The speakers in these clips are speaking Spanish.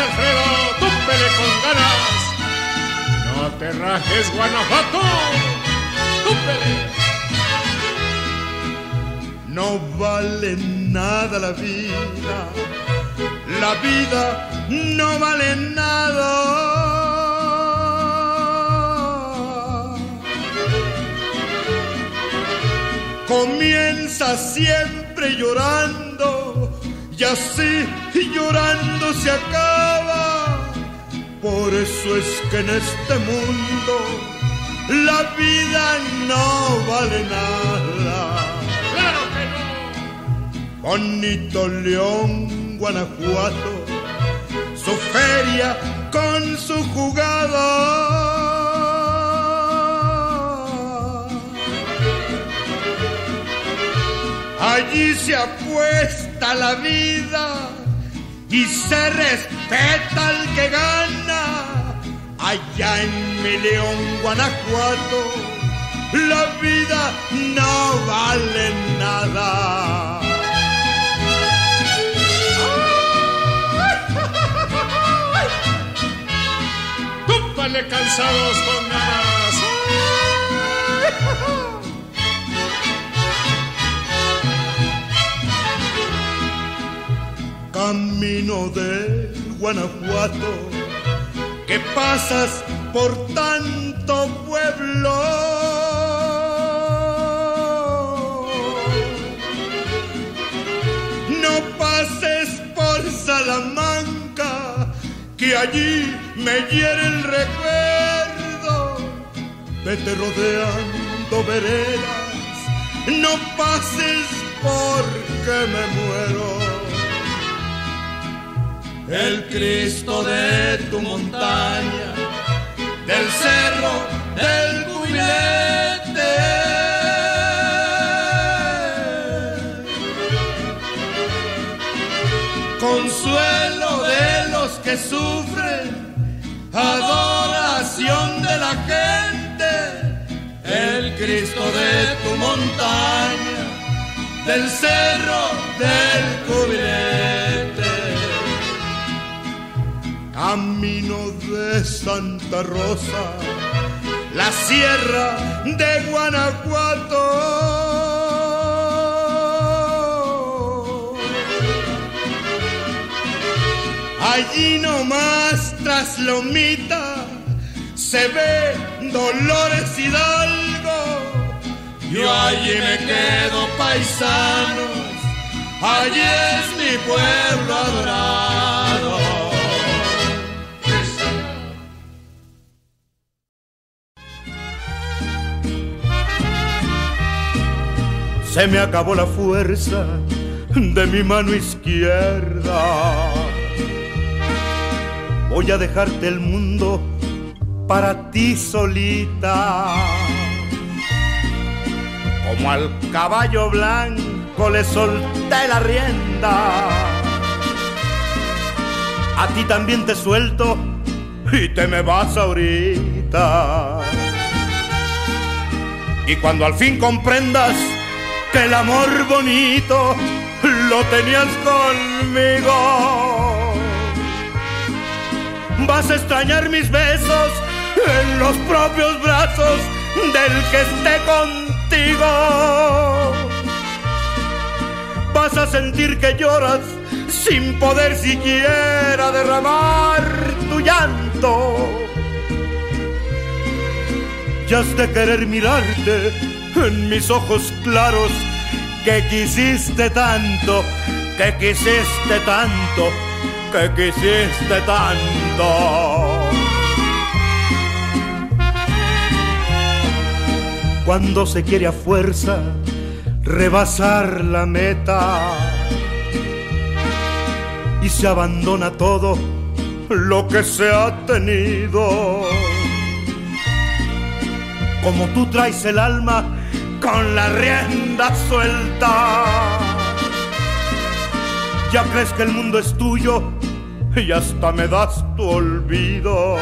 Alfredo, túpele con ganas. No te rajes, Guanajuato, túpele. No vale nada la vida no vale nada. Comienza siempre llorando y así llorando se acaba. Por eso es que en este mundo la vida no vale nada. ¡Claro que no! Bonito León, Guanajuato, su feria con su jugada. Allí se apuesta la vida y se respeta al que gana. Allá en mi León, Guanajuato, la vida no vale nada. ¡Túpale, cansados con ganas! Camino de Guanajuato, que pasas por tanto pueblo. No pases por Salamanca, que allí me hiere el recuerdo. Vete rodeando veredas, no pases porque me muero. El Cristo de tu montaña, del cerro del Cubilete, consuelo de los que sufren, adoración de la gente. El Cristo de tu montaña, del cerro del Cubilete. Camino de Santa Rosa, la sierra de Guanajuato. Allí nomás tras Lomita se ve Dolores Hidalgo. Yo allí me quedo, paisanos, allí es mi pueblo adorado. Se me acabó la fuerza de mi mano izquierda. Voy a dejarte el mundo para ti solita. Como al caballo blanco le solté la rienda, a ti también te suelto y te me vas ahorita. Y cuando al fin comprendas que el amor bonito lo tenías conmigo, vas a extrañar mis besos en los propios brazos del que esté contigo. Vas a sentir que lloras sin poder siquiera derramar tu llanto. Ya has de querer mirarte en mis ojos claros, que quisiste tanto, que quisiste tanto, que quisiste tanto. Cuando se quiere a fuerza rebasar la meta y se abandona todo lo que se ha tenido, como tú traes el alma con la rienda suelta, ya crees que el mundo es tuyo y hasta me das tu olvido.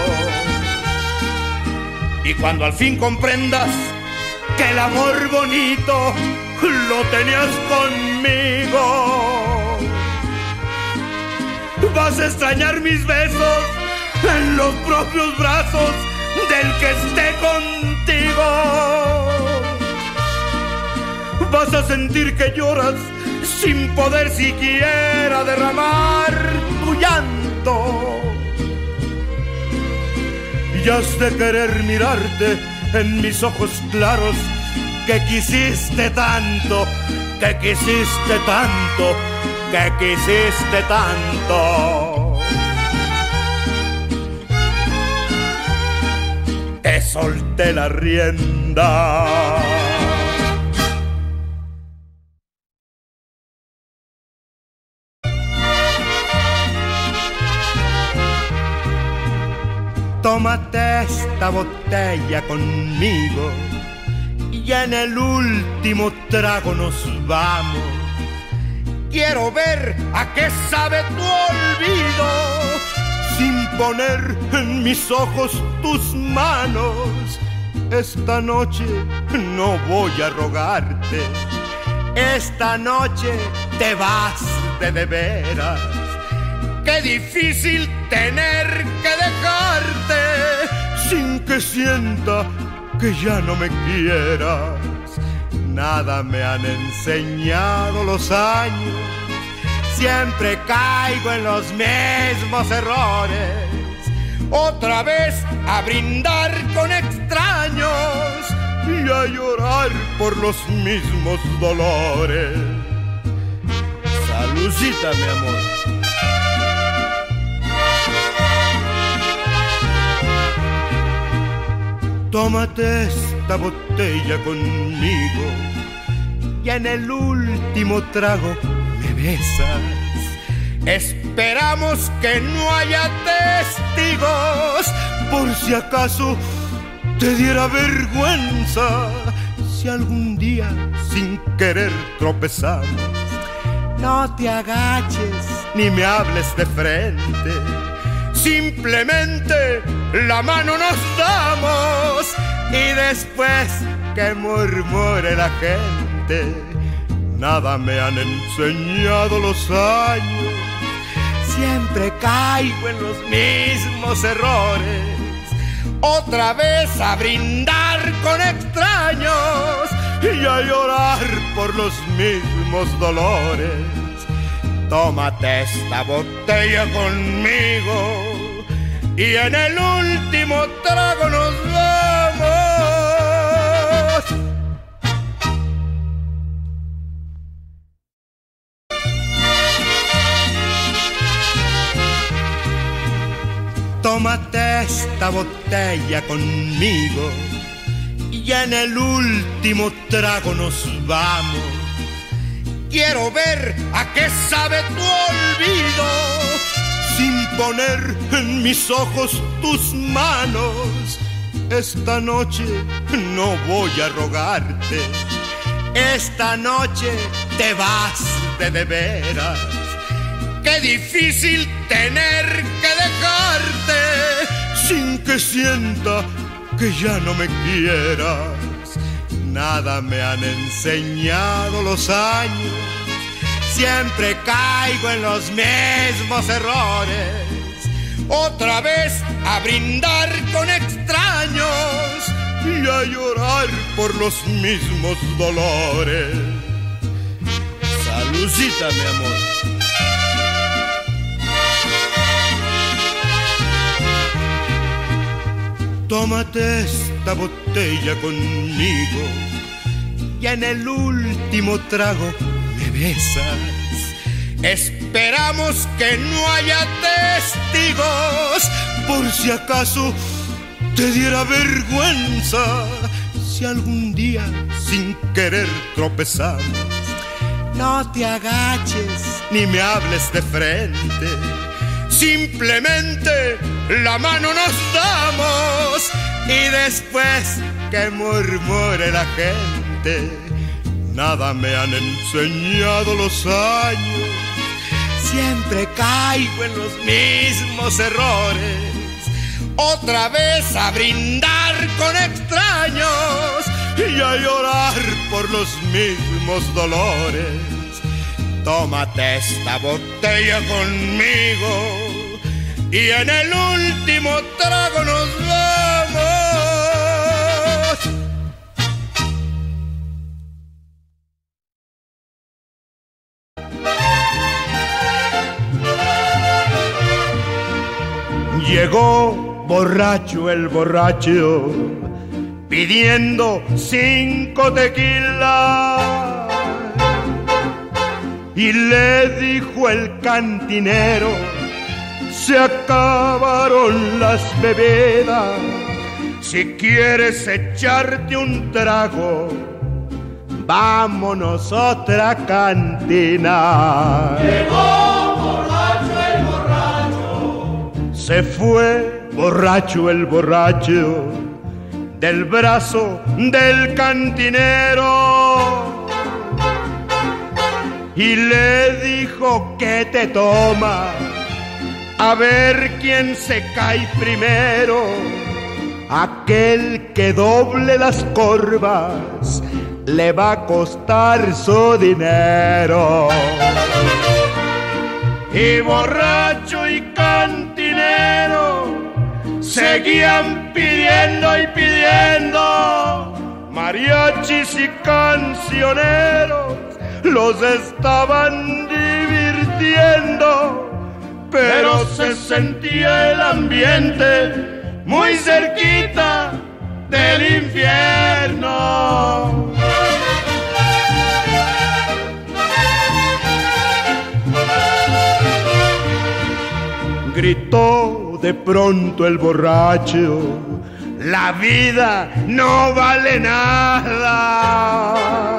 Y cuando al fin comprendas que el amor bonito lo tenías conmigo, Vas a extrañar mis besos en los propios brazos del que esté contigo. Vas a sentir que lloras sin poder siquiera derramar tu llanto. Y has de querer mirarte en mis ojos claros que quisiste tanto, que quisiste tanto, que quisiste tanto. Te solté la rienda. Tómate esta botella conmigo y en el último trago nos vamos. Quiero ver a qué sabe tu olvido sin poner en mis ojos tus manos. Esta noche no voy a rogarte, esta noche te vas de veras. Qué difícil tener que dejarte sin que sienta que ya no me quieras. Nada me han enseñado los años, siempre caigo en los mismos errores. Otra vez a brindar con extraños y a llorar por los mismos dolores. Saludcita, mi amor. Tómate esta botella conmigo y en el último trago me besas. Esperamos que no haya testigos por si acaso te diera vergüenza. Si algún día sin querer tropezamos, no te agaches ni me hables de frente. Simplemente la mano nos damos y después que murmure la gente. Nada me han enseñado los años, siempre caigo en los mismos errores. Otra vez a brindar con extraños y a llorar por los mismos dolores. Tómate esta botella conmigo y en el último trago nos vamos. Tómate esta botella conmigo y en el último trago nos vamos. Quiero ver a qué sabe tu olvido sin poner en mis ojos tus manos. Esta noche no voy a rogarte, esta noche te vas de veras. Qué difícil tener que dejarte sin que sienta que ya no me quieras. Nada me han enseñado los años, siempre caigo en los mismos errores. Otra vez a brindar con extraños y a llorar por los mismos dolores. Saludcita, mi amor. Tómate esta botella conmigo y en el último trago me besas. Esperamos que no haya testigos por si acaso te diera vergüenza. Si algún día sin querer tropezamos, no te agaches ni me hables de frente. Simplemente la mano nos damos y después que murmure la gente. Nada me han enseñado los años, siempre caigo en los mismos errores. Otra vez a brindar con extraños y a llorar por los mismos dolores. tómate esta botella conmigo y en el último trago nos vamos. Llegó borracho el borracho pidiendo 5 tequilas y le dijo el cantinero: se acabaron las bebidas, si quieres echarte un trago, vámonos a otra cantina. Llegó borracho el borracho, se fue borracho el borracho del brazo del cantinero y le dijo: ¿qué te toma? A ver quién se cae primero. Aquel que doble las corvas le va a costar su dinero. Y borracho y cantinero seguían pidiendo y pidiendo. Mariachis y cancioneros los estaban divirtiendo, pero se sentía el ambiente muy cerquita del infierno. Gritó de pronto el borracho: la vida no vale nada.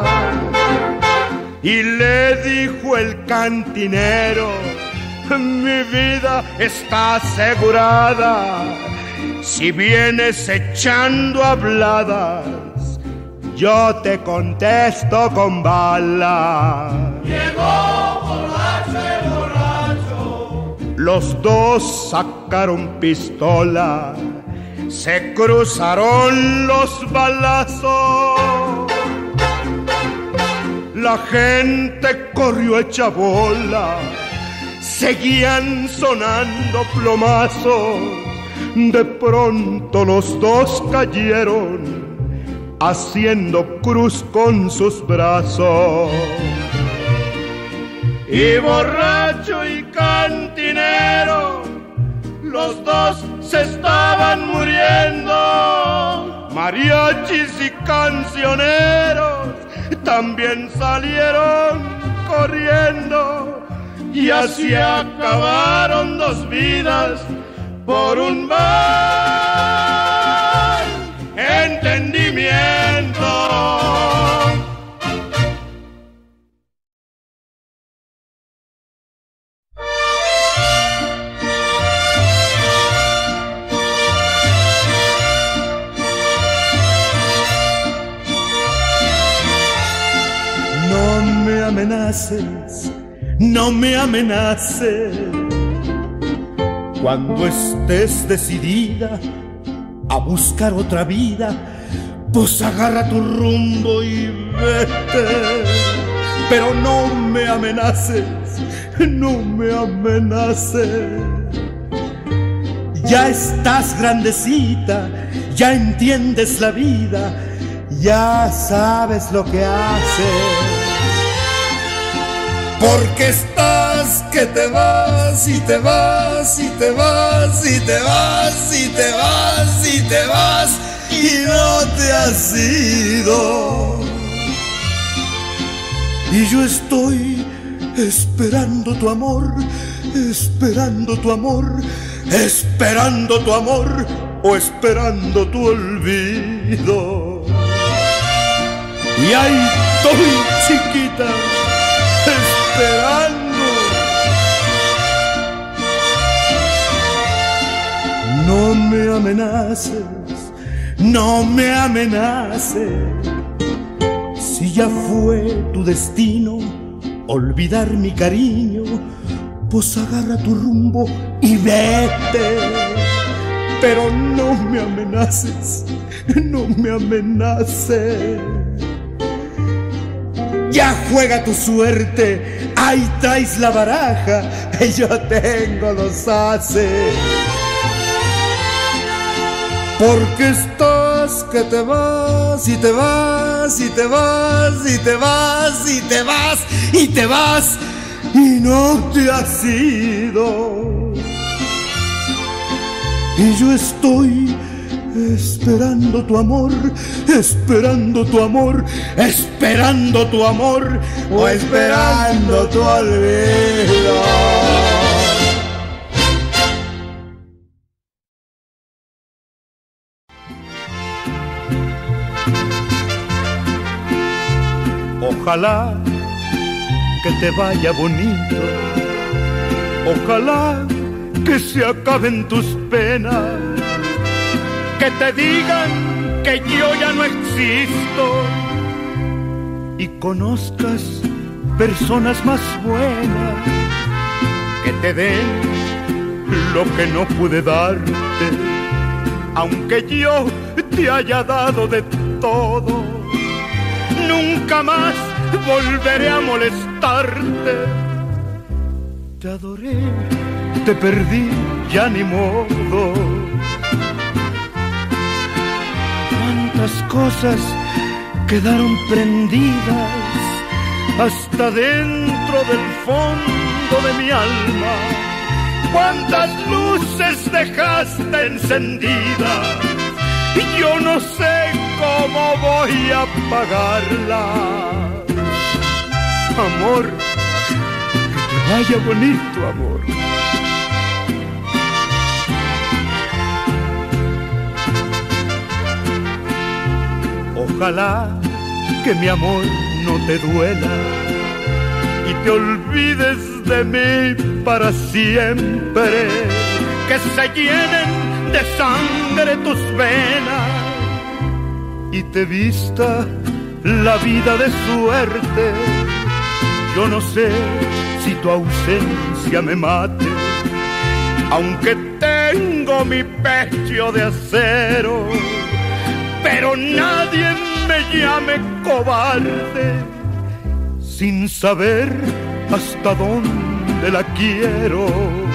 Y le dijo el cantinero: mi vida está asegurada, si vienes echando habladas, yo te contesto con bala. llegó borracho el borracho, Los dos sacaron pistola, se cruzaron los balazos. La gente corrió hecha bola, seguían sonando plomazos. De pronto los dos cayeron, haciendo cruz con sus brazos. Y borracho y cantinero, los dos se estaban muriendo. Mariachis y cancioneros también salieron corriendo. Y así acabaron 2 vidas por un mal entendimiento. No me amenaces, no me amenaces. Cuando estés decidida a buscar otra vida, pues agarra tu rumbo y vete. Pero no me amenaces, no me amenaces. Ya estás grandecita, ya entiendes la vida, ya sabes lo que haces. Porque estás que te vas y te vas y te vas y te vas y te vas y te vas y no te has ido. Y yo estoy esperando tu amor, esperando tu amor, esperando tu amor o esperando tu olvido. Y ahí estoy, chiquita, esperando. No me amenaces, no me amenaces. Si ya fue tu destino olvidar mi cariño, pues agarra tu rumbo y vete. Pero no me amenaces, no me amenaces. Ya juega tu suerte, ahí traes la baraja, y yo tengo los ases. Porque estás que te vas y te vas y te vas y te vas y te vas y te vas y no te has ido. Y yo estoy esperando tu amor, esperando tu amor, esperando tu amor o esperando tu olvido. Ojalá que te vaya bonito, ojalá que se acaben tus penas, que te digan que yo ya no existo y conozcas personas más buenas que te den lo que no pude darte, aunque yo te haya dado de todo. Nunca más volveré a molestarte. Te adoré, te perdí, ya ni modo. Cuántas cosas quedaron prendidas hasta dentro del fondo de mi alma. Cuántas luces dejaste encendidas y yo no sé cómo voy a apagarla. Amor, que te vaya bonito, amor. Ojalá que mi amor no te duela y te olvides de mí para siempre, que se llenen de sangre tus venas y te vista la vida de suerte. Yo no sé si tu ausencia me mate, aunque tengo mi pecho de acero, pero nadie me llame cobarde sin saber hasta dónde la quiero.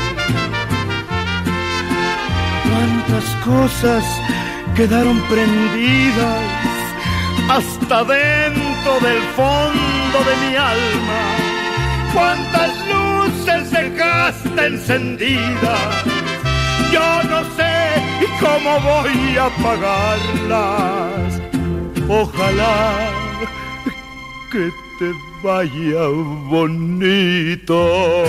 Cuántas cosas quedaron prendidas hasta dentro del fondo de mi alma. Cuántas luces dejaste encendidas, yo no sé cómo voy a apagarlas. Ojalá que te vaya bonito.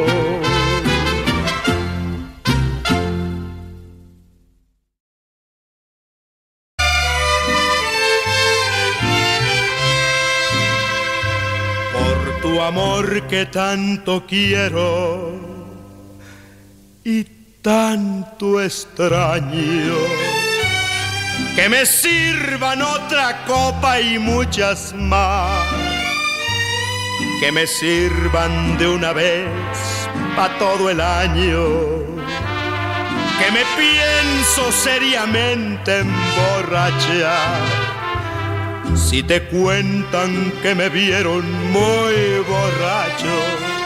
Por tu amor que tanto quiero y tanto extraño, que me sirvan otra copa y muchas más, que me sirvan de una vez pa' todo el año, que me pienso seriamente emborrachar. Si te cuentan que me vieron muy borracho,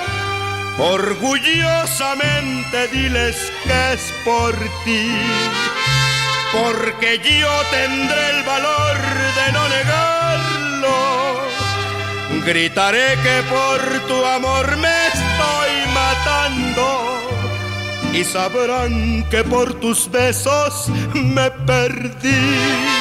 orgullosamente diles que es por ti, porque yo tendré el valor de no negarlo. Gritaré que por tu amor me estoy matando y sabrán que por tus besos me perdí.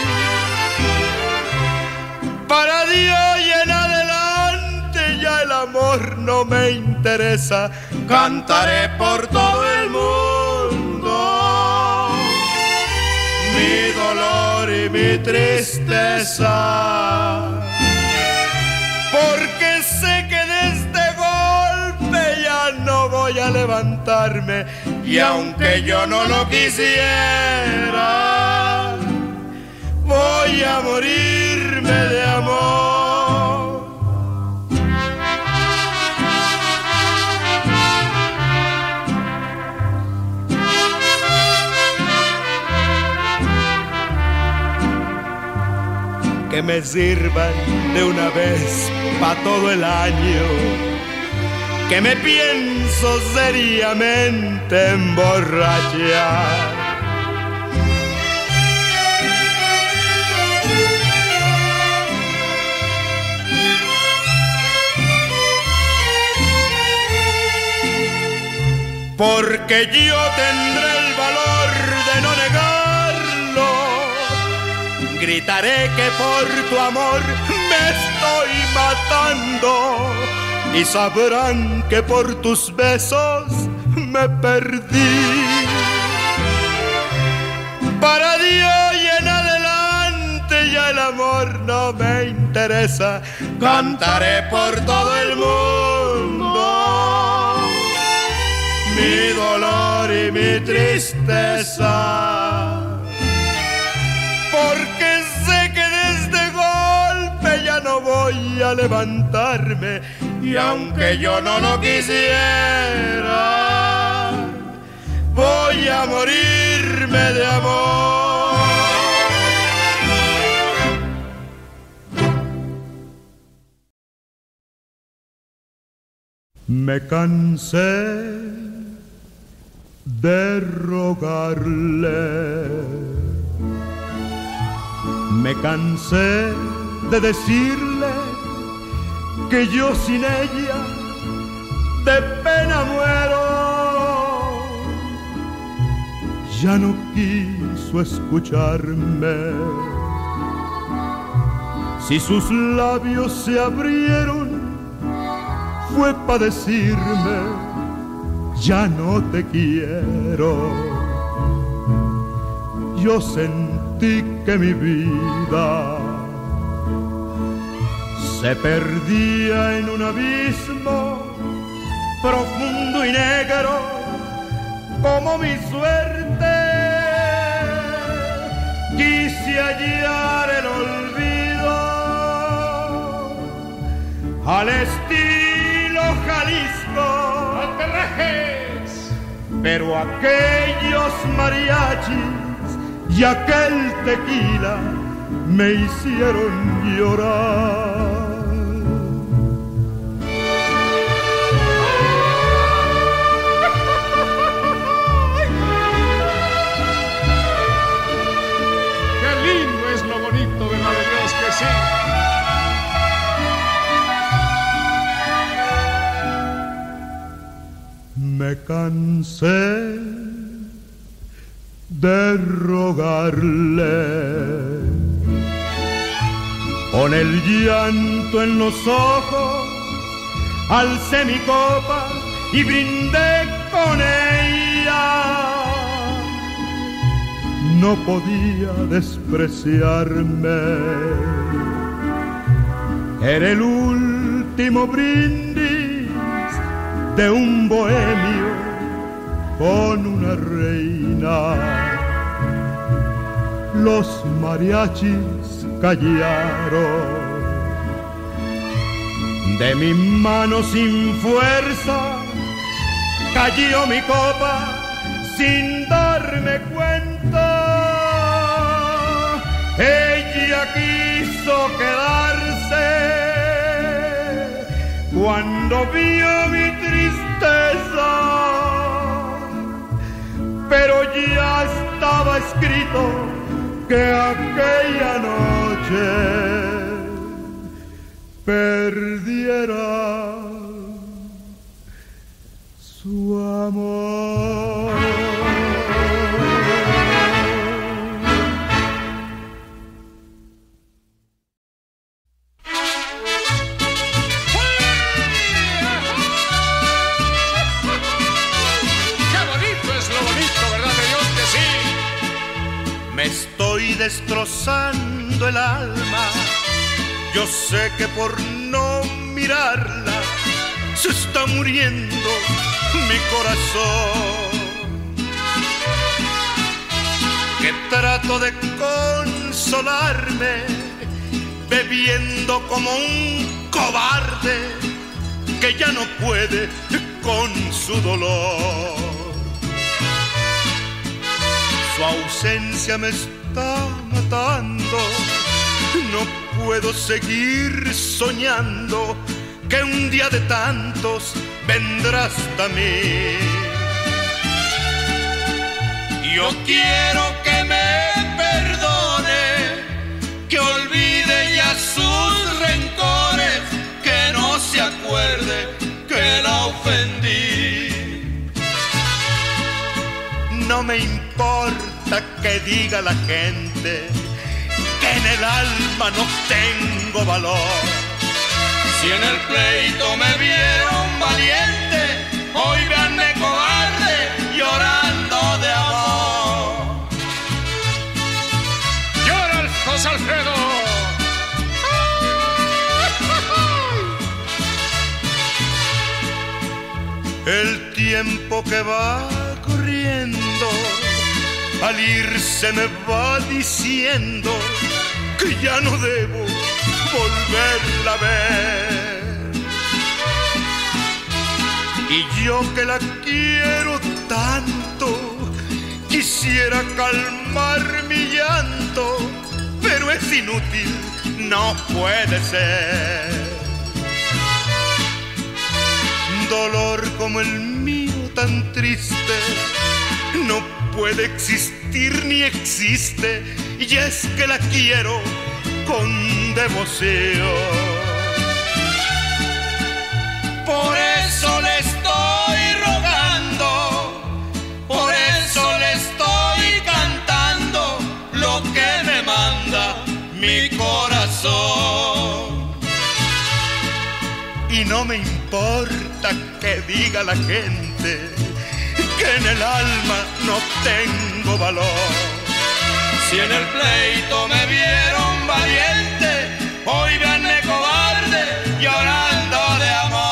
Para Dios y en adelante ya el amor no me interesa. Cantaré por todo el mundo mi dolor y mi tristeza, porque sé que de este golpe ya no voy a levantarme, y aunque yo no lo quisiera, voy a morirme de amor. Que me sirvan de una vez pa' todo el año, que me pienso seriamente emborrachar. Porque yo tendré el valor de no negarlo, gritaré que por tu amor me estoy matando, y sabrán que por tus besos me perdí. Para Dios y en adelante ya el amor no me interesa, cantaré por todo el mundo mi dolor y mi tristeza, porque sé que de este golpe ya no voy a levantarme, y aunque yo no lo quisiera, voy a morirme de amor. Me cansé de rogarle, me cansé de decirle que yo sin ella de pena muero. Ya no quiso escucharme. Si sus labios se abrieron, fue pa' decirme: ya no te quiero. Yo sentí que mi vida se perdía en un abismo profundo y negro como mi suerte. Quise hallar el olvido al estilo Jalisco, pero aquellos mariachis y aquel tequila me hicieron llorar. Qué lindo es lo bonito, ¿verdad de Dios que sí? Me cansé de rogarle, con el llanto en los ojos, alcé mi copa y brindé con ella. No podía despreciarme, era el último brindis de un bohemio con una reina. Los mariachis callaron, de mi mano sin fuerza cayó mi copa sin darme cuenta. Ella quiso quedarse cuando vio mi tristeza, pero ya estaba escrito que aquella noche perdiera su amor. Me estoy destrozando el alma, yo sé que por no mirarla se está muriendo mi corazón, que trato de consolarme bebiendo como un cobarde que ya no puede con su dolor. Su ausencia me está matando, no puedo seguir soñando que un día de tantos vendrás hasta mí. Yo quiero que me perdone, que olvide ya sus rencores, que no se acuerde que la ofendí. No me importa que diga la gente que en el alma no tengo valor. Si en el pleito me vieron valiente, hoy véanme cobarde llorando de amor. ¡Llora el José Alfredo! El tiempo que va corriendo, al irse me va diciendo que ya no debo volverla a ver. Y yo que la quiero tanto, quisiera calmar mi llanto, pero es inútil, no puede ser. Dolor como el mío tan triste no puede existir ni existe, y es que la quiero con devoción. Por eso le estoy rogando, por eso le estoy cantando lo que me manda mi corazón. Y no me importa que diga la gente que en el alma no tengo valor. Si en el pleito me vieron valiente, hoy véanme cobarde llorando de amor.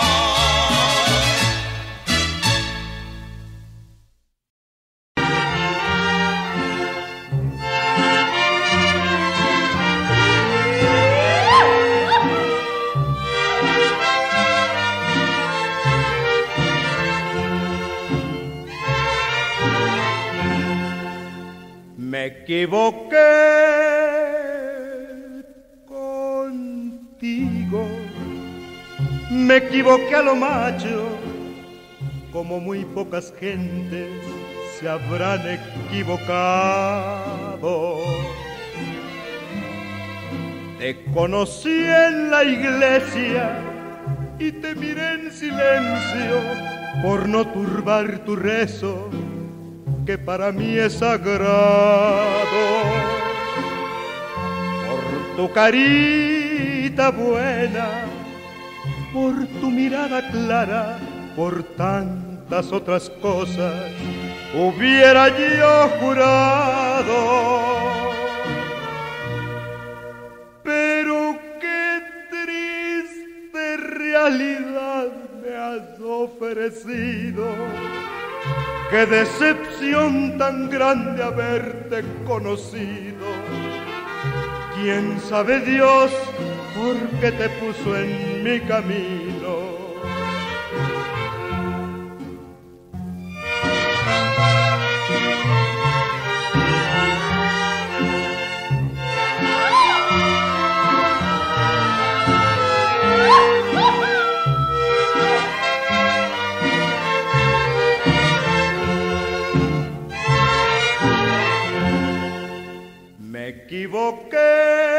Me equivoqué contigo, me equivoqué a lo macho, como muy pocas gentes se habrán equivocado. Te conocí en la iglesia y te miré en silencio por no turbar tu rezo, que para mí es sagrado. Por tu carita buena, por tu mirada clara, por tantas otras cosas, hubiera yo jurado. Pero qué triste realidad me has ofrecido. Qué decepción tan grande haberte conocido. ¿Quién sabe Dios por qué te puso en mi camino? Me equivoqué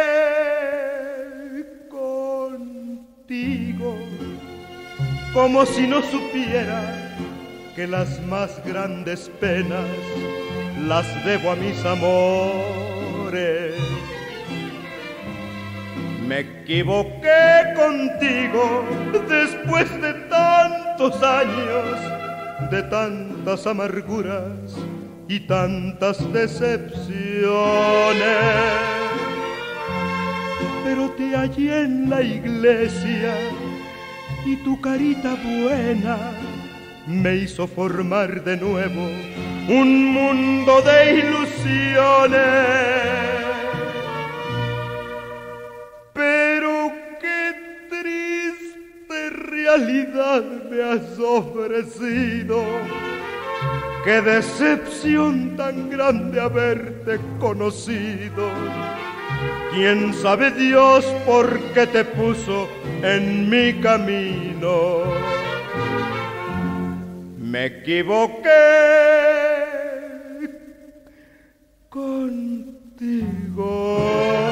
contigo, como si no supiera que las más grandes penas las debo a mis amores. Me equivoqué contigo después de tantos años, de tantas amarguras y tantas decepciones. Pero te hallé en la iglesia y tu carita buena me hizo formar de nuevo un mundo de ilusiones. Pero qué triste realidad me has ofrecido. Qué decepción tan grande haberte conocido. quién sabe Dios por qué te puso en mi camino. Me equivoqué contigo.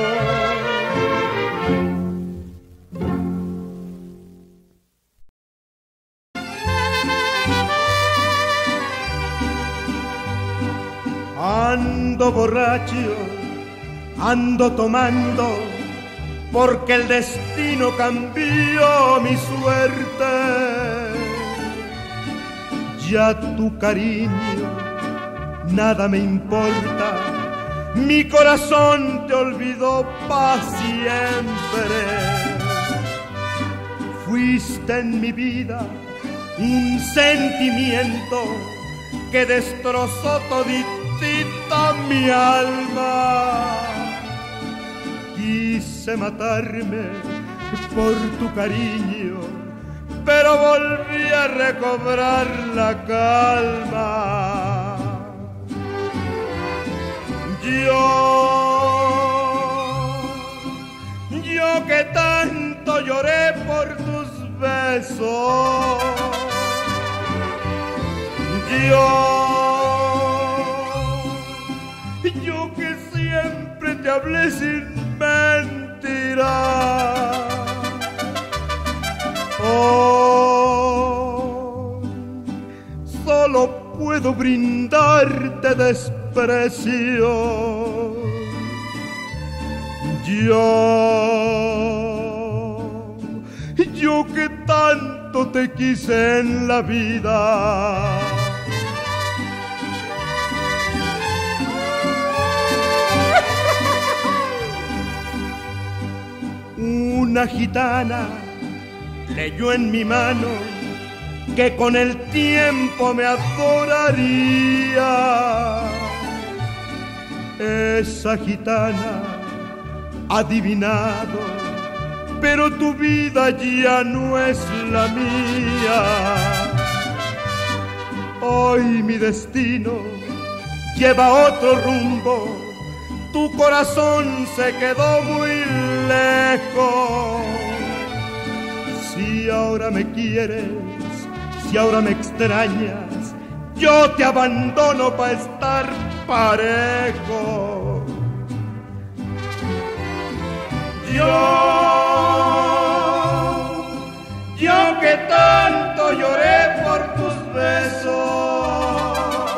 Ando borracho, ando tomando, porque el destino cambió mi suerte. Ya tu cariño nada me importa, mi corazón te olvidó pa' siempre. Fuiste en mi vida un sentimiento que destrozó toditita mi alma. Quise matarme por tu cariño, pero volví a recobrar la calma. Yo que tanto lloré por tus besos, yo que siempre te hablé sin mentira. Hoy solo puedo brindarte desprecio. Yo que tanto te quise en la vida. Una gitana leyó en mi mano que con el tiempo me adoraría. Esa gitana ha adivinado, pero tu vida ya no es la mía. Hoy mi destino lleva otro rumbo, tu corazón se quedó muy lejos. Si ahora me quieres, si ahora me extrañas, yo te abandono para estar parejo. Yo que tanto lloré por tus besos,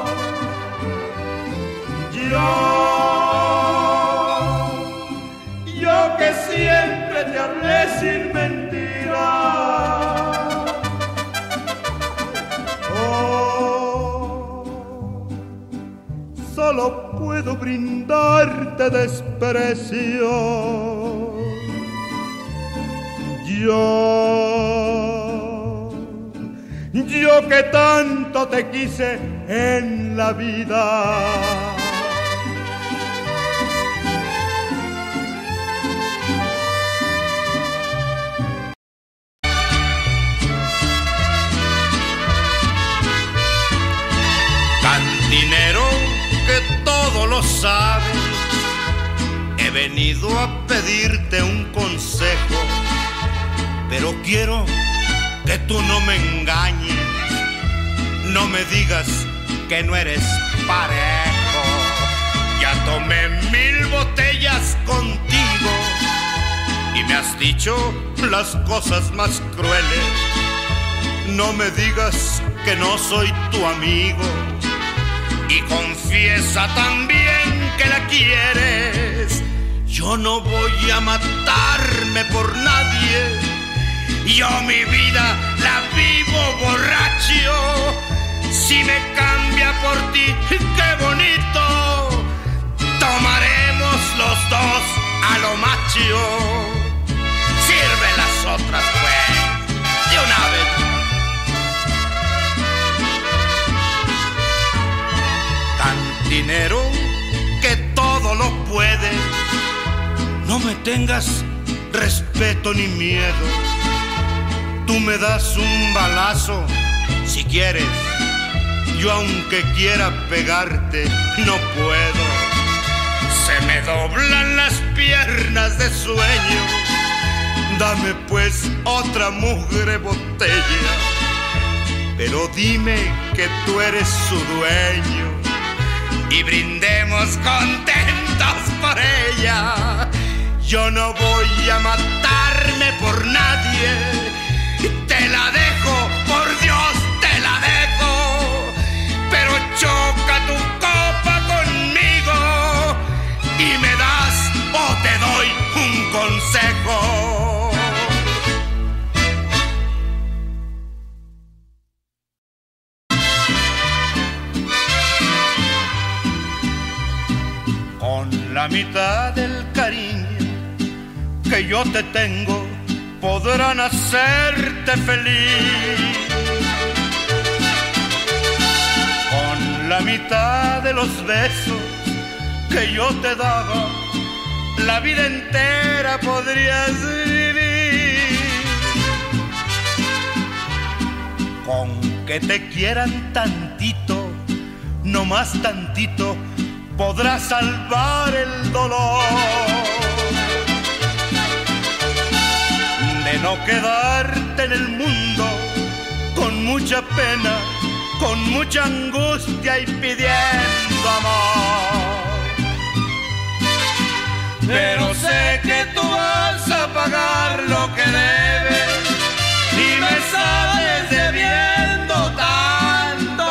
yo que siempre te hablé sin mentira. Solo puedo brindarte desprecio. Yo que tanto te quise en la vida. Cantinero que todo lo sabe, he venido a pedirte un consejo, pero quiero que tú no me engañes, no me digas que no eres parejo. Ya tomé 1000 botellas contigo y me has dicho las cosas más crueles. No me digas que no soy tu amigo y confiesa también que la quieres. Yo no voy a matarme por nadie, yo mi vida la vivo borracho. Si me cambia por ti, qué bonito, tomaremos los dos a lo macho. Sirve las otras pues, de una vez. Cantinero que todo lo puede, no me tengas respeto ni miedo. Tú me das un balazo si quieres, yo aunque quiera pegarte no puedo. Se me me doblan las piernas de sueño. Dame pues otra mugre botella, pero dime que tú eres su dueño y brindemos contentos por ella. Yo no voy a matarme por nadie, te la dejo, por Dios te la dejo, pero choca tu copa conmigo y me das o te doy un consejo. Con la mitad del cariño que yo te tengo, podrán hacerte feliz. Con la mitad de los besos que yo te daba, la vida entera podrías vivir. Con que te quieran tantito, no más tantito, podrás salvar el dolor. De no quedarte en el mundo con mucha pena, con mucha angustia y pidiendo amor. Pero sé que tú vas a pagar lo que debes y me sales debiendo tanto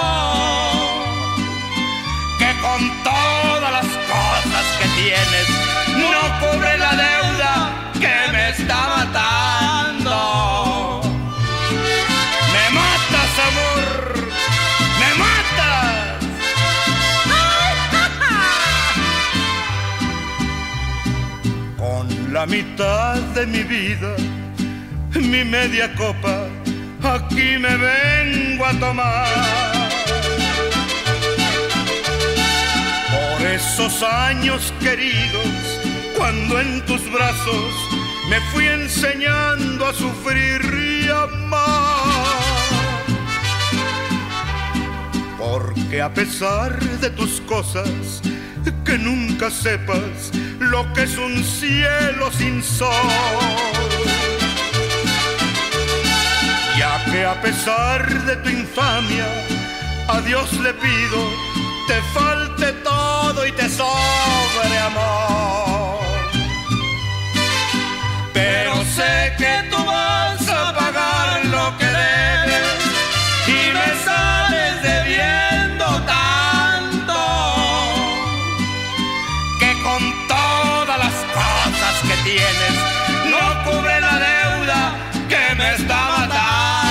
que con todas las cosas que tienes no cubre la deuda que me está matando. Me matas, amor, me matas. Con la mitad de mi vida, mi media copa, aquí me vengo a tomar. Por esos años queridos, cuando en tus brazos me fui enseñando a sufrir y amar. Porque a pesar de tus cosas, que nunca sepas lo que es un cielo sin sol. Ya que a pesar de tu infamia, a Dios le pido, te falte todo y te sobre amor. Pero sé que tú vas a pagar lo que debes y me sales debiendo tanto que con todas las cosas que tienes no cubre la deuda que me está matando.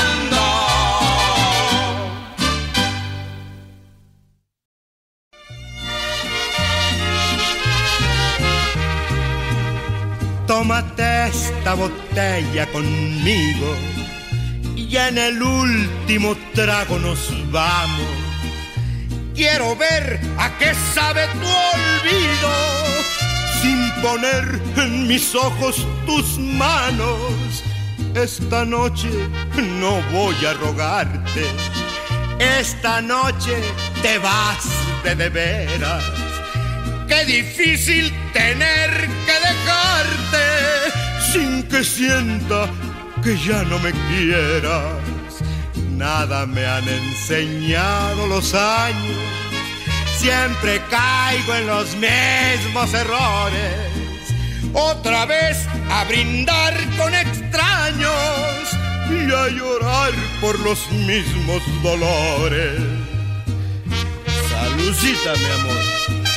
Tómate esta botella conmigo y en el último trago nos vamos. Quiero ver a qué sabe tu olvido sin poner en mis ojos tus manos. Esta noche no voy a rogarte, esta noche te vas de veras. Qué difícil tener que dejarte sin que sienta que ya no me quieras. Nada me han enseñado los años, siempre caigo en los mismos errores. Otra vez a brindar con extraños y a llorar por los mismos dolores. Saludcita, mi amor.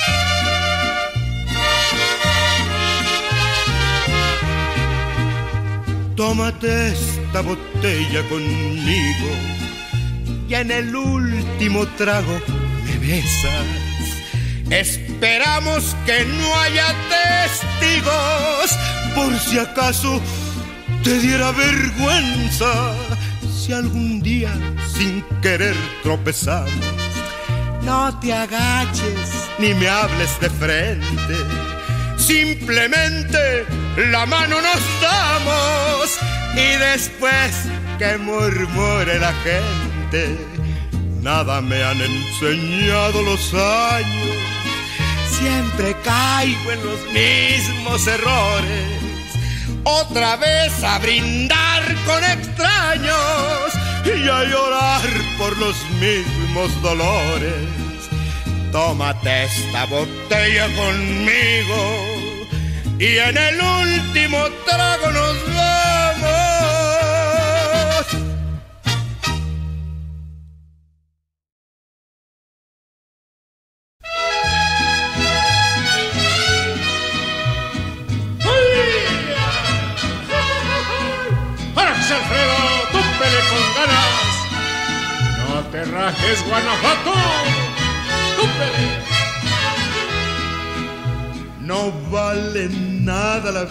Tómate esta botella conmigo y en el último trago me besas. Esperamos que no haya testigos por si acaso te diera vergüenza si algún día sin querer tropezamos. No te agaches ni me hables de frente, simplemente la mano nos damos y después que murmure la gente. Nada me han enseñado los años, siempre caigo en los mismos errores. Otra vez a brindar con extraños y a llorar por los mismos dolores. Tómate esta botella conmigo y en el último trago nos vamos. Alfredo, túmpele con ganas. No te rajes, Guanajuato, túmpele. No vale nada la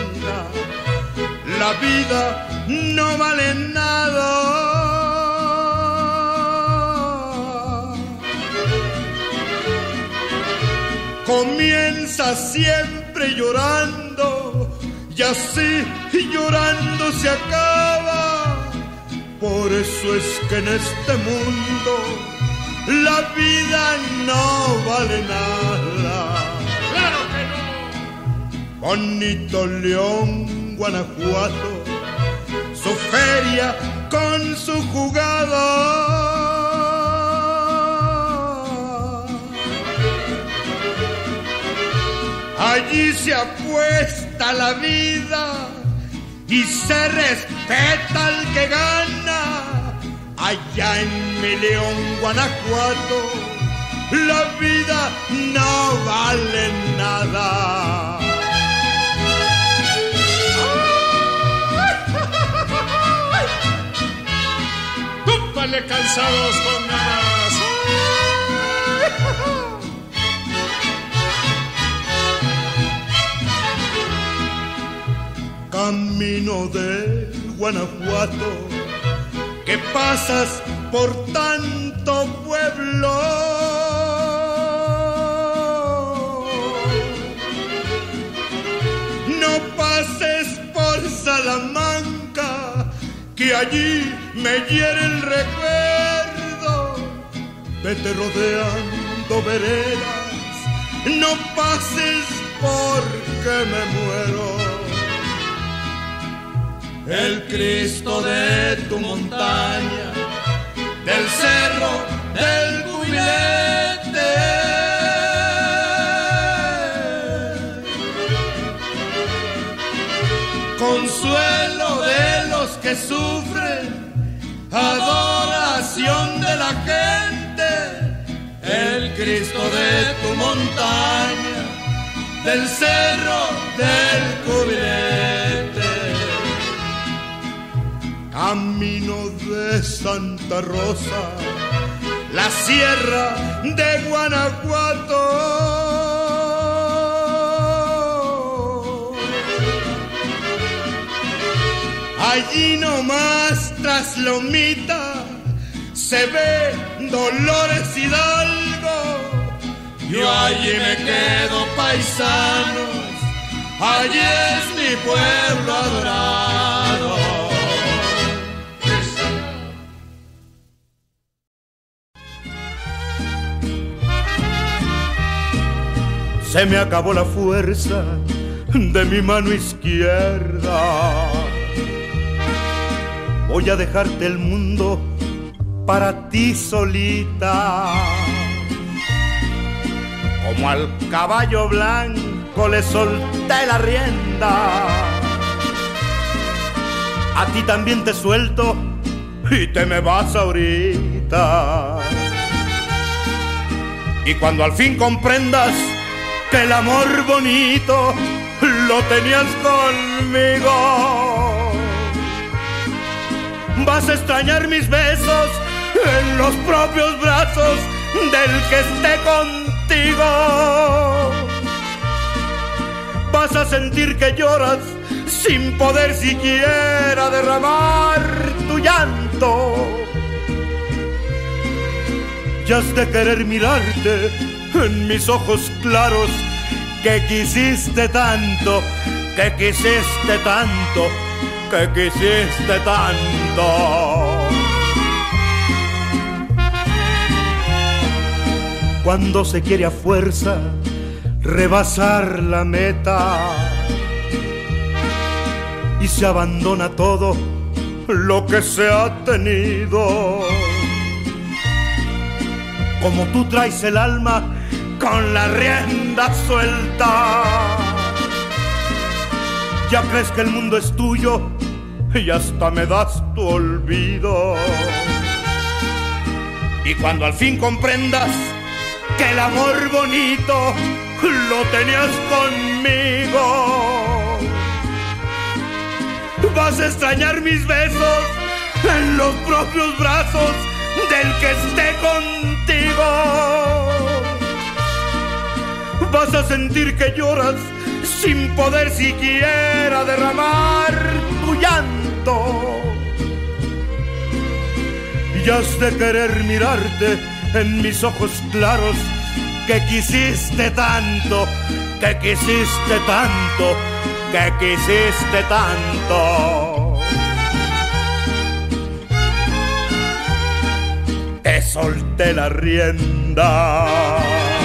vida no vale nada. Comienza siempre llorando y así llorando se acaba. Por eso es que en este mundo la vida no vale nada. ¡Claro que no! Bonito León, Guanajuato, su feria con su jugada. Allí se apuesta la vida y se respeta al que gana. Allá en mi León, Guanajuato, la vida no vale nada. ¡Túmpale, cansados con ganas! Camino de Guanajuato, que pasas por tanto pueblo. No pases por Salamanca, que allí me hiere el recuerdo. Vete rodeando veredas, no pases porque me muero. El Cristo de tu montaña, del cerro del Cubilete, consuelo de los que sufren, adoración de la gente. El Cristo de tu montaña, del cerro del Cubilete. Camino de Santa Rosa, la sierra de Guanajuato. Allí nomás tras Lomita se ve Dolores Hidalgo. Yo allí me quedo, paisanos, allí es mi pueblo adorado. Se me acabó la fuerza de mi mano izquierda. Voy a dejarte el mundo para ti solita. Como al caballo blanco le solté la rienda, a ti también te suelto y te me vas ahorita. Y cuando al fin comprendas que el amor bonito lo tenías conmigo, vas a extrañar mis besos en los propios brazos del que esté contigo. Vas a sentir que lloras sin poder siquiera derramar tu llanto. Y has de querer mirarte en mis ojos claros, que quisiste tanto, que quisiste tanto, que quisiste tanto. Cuando se quiere a fuerza, rebasar la meta y se abandona todo lo que se ha tenido. Como tú traes el alma con la rienda suelta, ya crees que el mundo es tuyo y hasta me das tu olvido. Y cuando al fin comprendas que el amor bonito lo tenías conmigo, vas a extrañar mis besos en los propios brazos del que esté contigo. Vas a sentir que lloras sin poder siquiera derramar tu llanto. Y has de querer mirarte en mis ojos claros, que quisiste tanto, que quisiste tanto, que quisiste tanto. Te solté la rienda.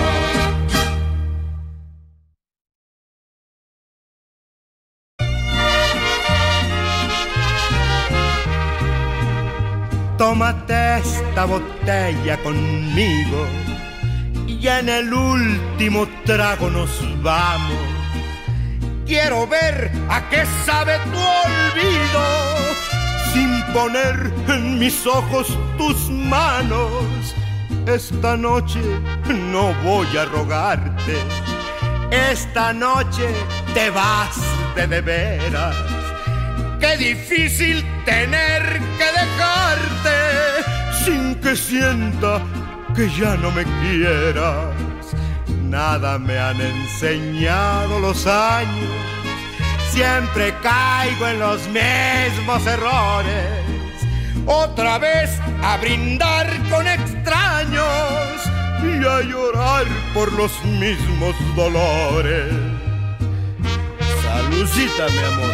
Tómate esta botella conmigo y en el último trago nos vamos. Quiero ver a qué sabe tu olvido, sin poner en mis ojos tus manos. Esta noche no voy a rogarte, esta noche te vas de veras. Qué difícil tener que dejarte sin que sienta que ya no me quieras. Nada me han enseñado los años, siempre caigo en los mismos errores. Otra vez a brindar con extraños y a llorar por los mismos dolores. Saludcita, mi amor.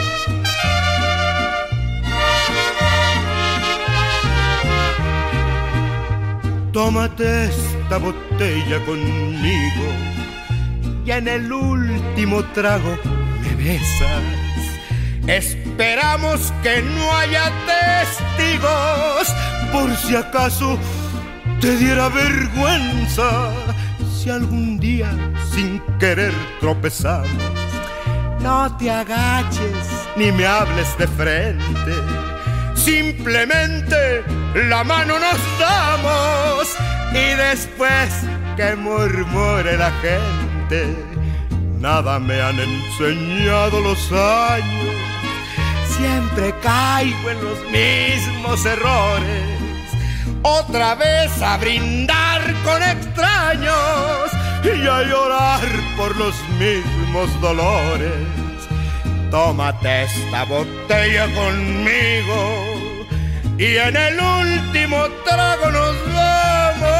Tómate esta botella conmigo y en el último trago me besas. Esperamos que no haya testigos, por si acaso te diera vergüenza. Si algún día sin querer tropezamos, no te agaches ni me hables de frente. Simplemente la mano nos damos y después que murmure la gente. Nada me han enseñado los años, siempre caigo en los mismos errores. Otra vez a brindar con extraños y a llorar por los mismos dolores. Tómate esta botella conmigo y en el último trago nos vamos.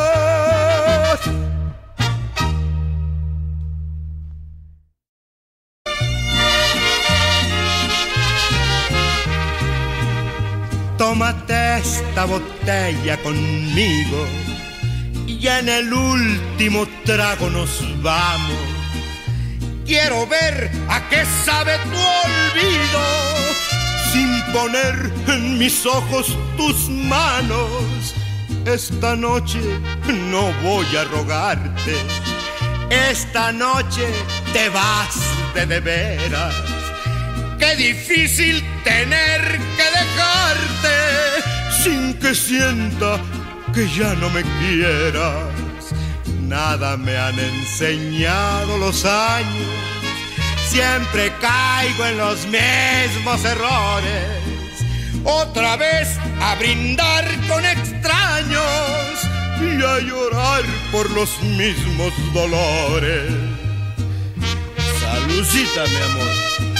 Tómate esta botella conmigo y en el último trago nos vamos. Quiero ver a qué sabe tu olvido, sin poner en mis ojos tus manos. Esta noche no voy a rogarte, esta noche te vas de veras. Qué difícil tener que dejarte sin que sienta que ya no me quieras. Nada me han enseñado los años, siempre caigo en los mismos errores. Otra vez a brindar con extraños y a llorar por los mismos dolores. Saludcita, mi amor.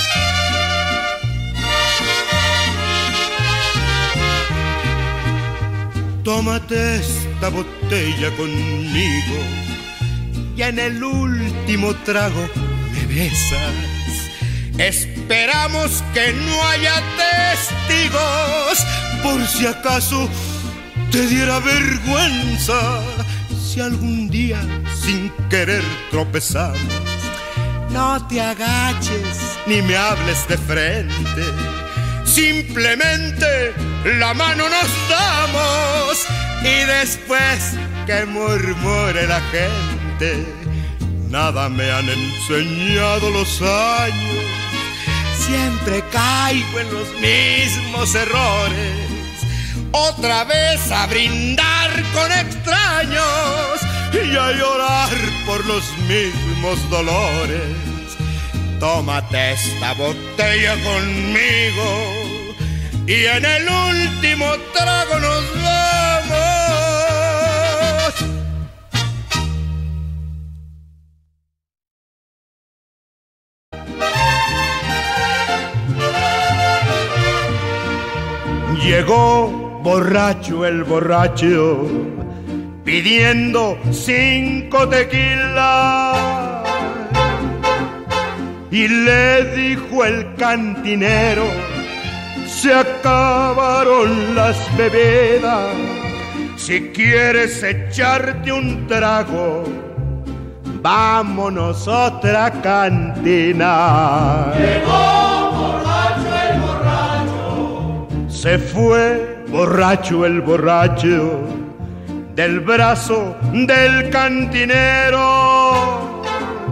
Tómate esta botella conmigo y en el último trago me besas. Esperamos que no haya testigos, por si acaso te diera vergüenza. Si algún día sin querer tropezamos. No te agaches ni me hables de frente, simplemente la mano nos damos y después que murmure la gente, nada me han enseñado los años. Siempre caigo en los mismos errores, otra vez a brindar con extraños y a llorar por los mismos dolores. Tómate esta botella conmigo y en el último trago nos vamos. Llegó borracho el borracho, pidiendo 5 tequilas, y le dijo el cantinero, se acabaron las bebidas, si quieres echarte un trago, vámonos a otra cantina. Llegó borracho el borracho. Se fue borracho el borracho del brazo del cantinero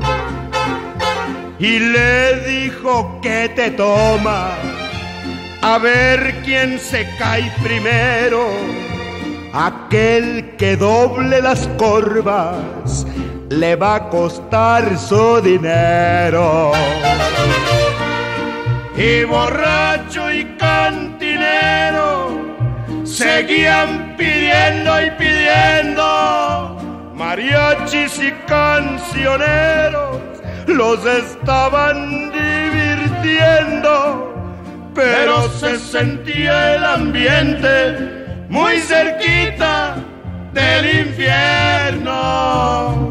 y le dijo que te toma, a ver quién se cae primero. Aquel que doble las corvas le va a costar su dinero. Y borracho y cantinero seguían pidiendo y pidiendo, mariachis y cancioneros los estaban divirtiendo, pero se sentía el ambiente muy cerquita del infierno.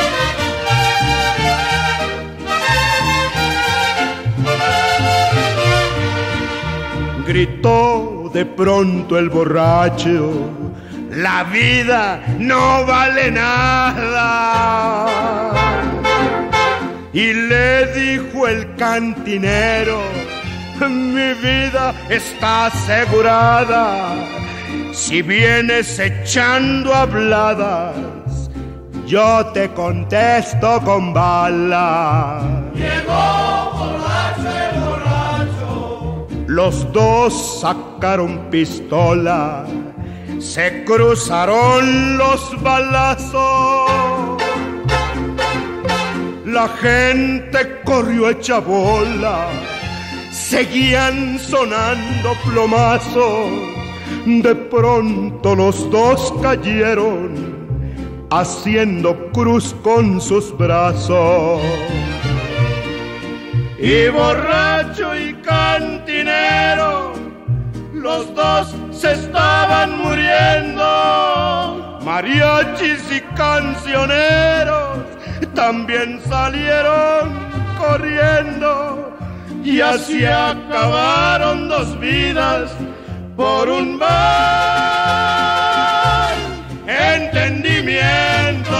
Gritó de pronto el borracho, la vida no vale nada. Y le dijo el cantinero, mi vida está asegurada, si vienes echando habladas, yo te contesto con bala. Llegó borracho el borracho. Los dos sacaron pistola, se cruzaron los balazos. La gente corrió hecha bola, seguían sonando plomazos. De pronto los dos cayeron, haciendo cruz con sus brazos. Y borracho y cantinero, los dos se estaban muriendo. Mariachis y cancioneros también salieron corriendo. Y así acabaron dos vidas por un mal entendimiento.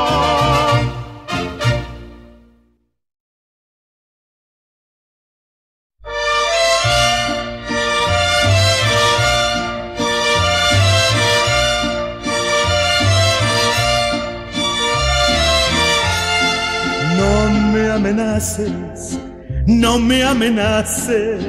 No me amenaces, no me amenaces.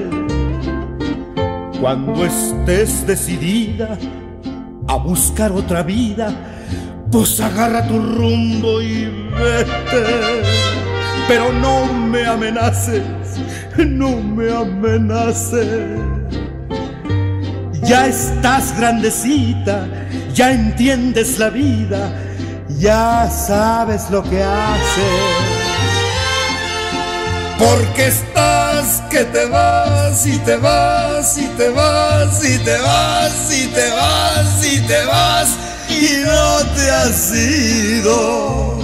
Cuando estés decidida a buscar otra vida, pues agarra tu rumbo y vete. Pero no me amenaces, no me amenaces. Ya estás grandecita, ya entiendes la vida, ya sabes lo que haces. Porque estás que te vas y te vas y te vas y te vas y te vas y te vas y no te has ido.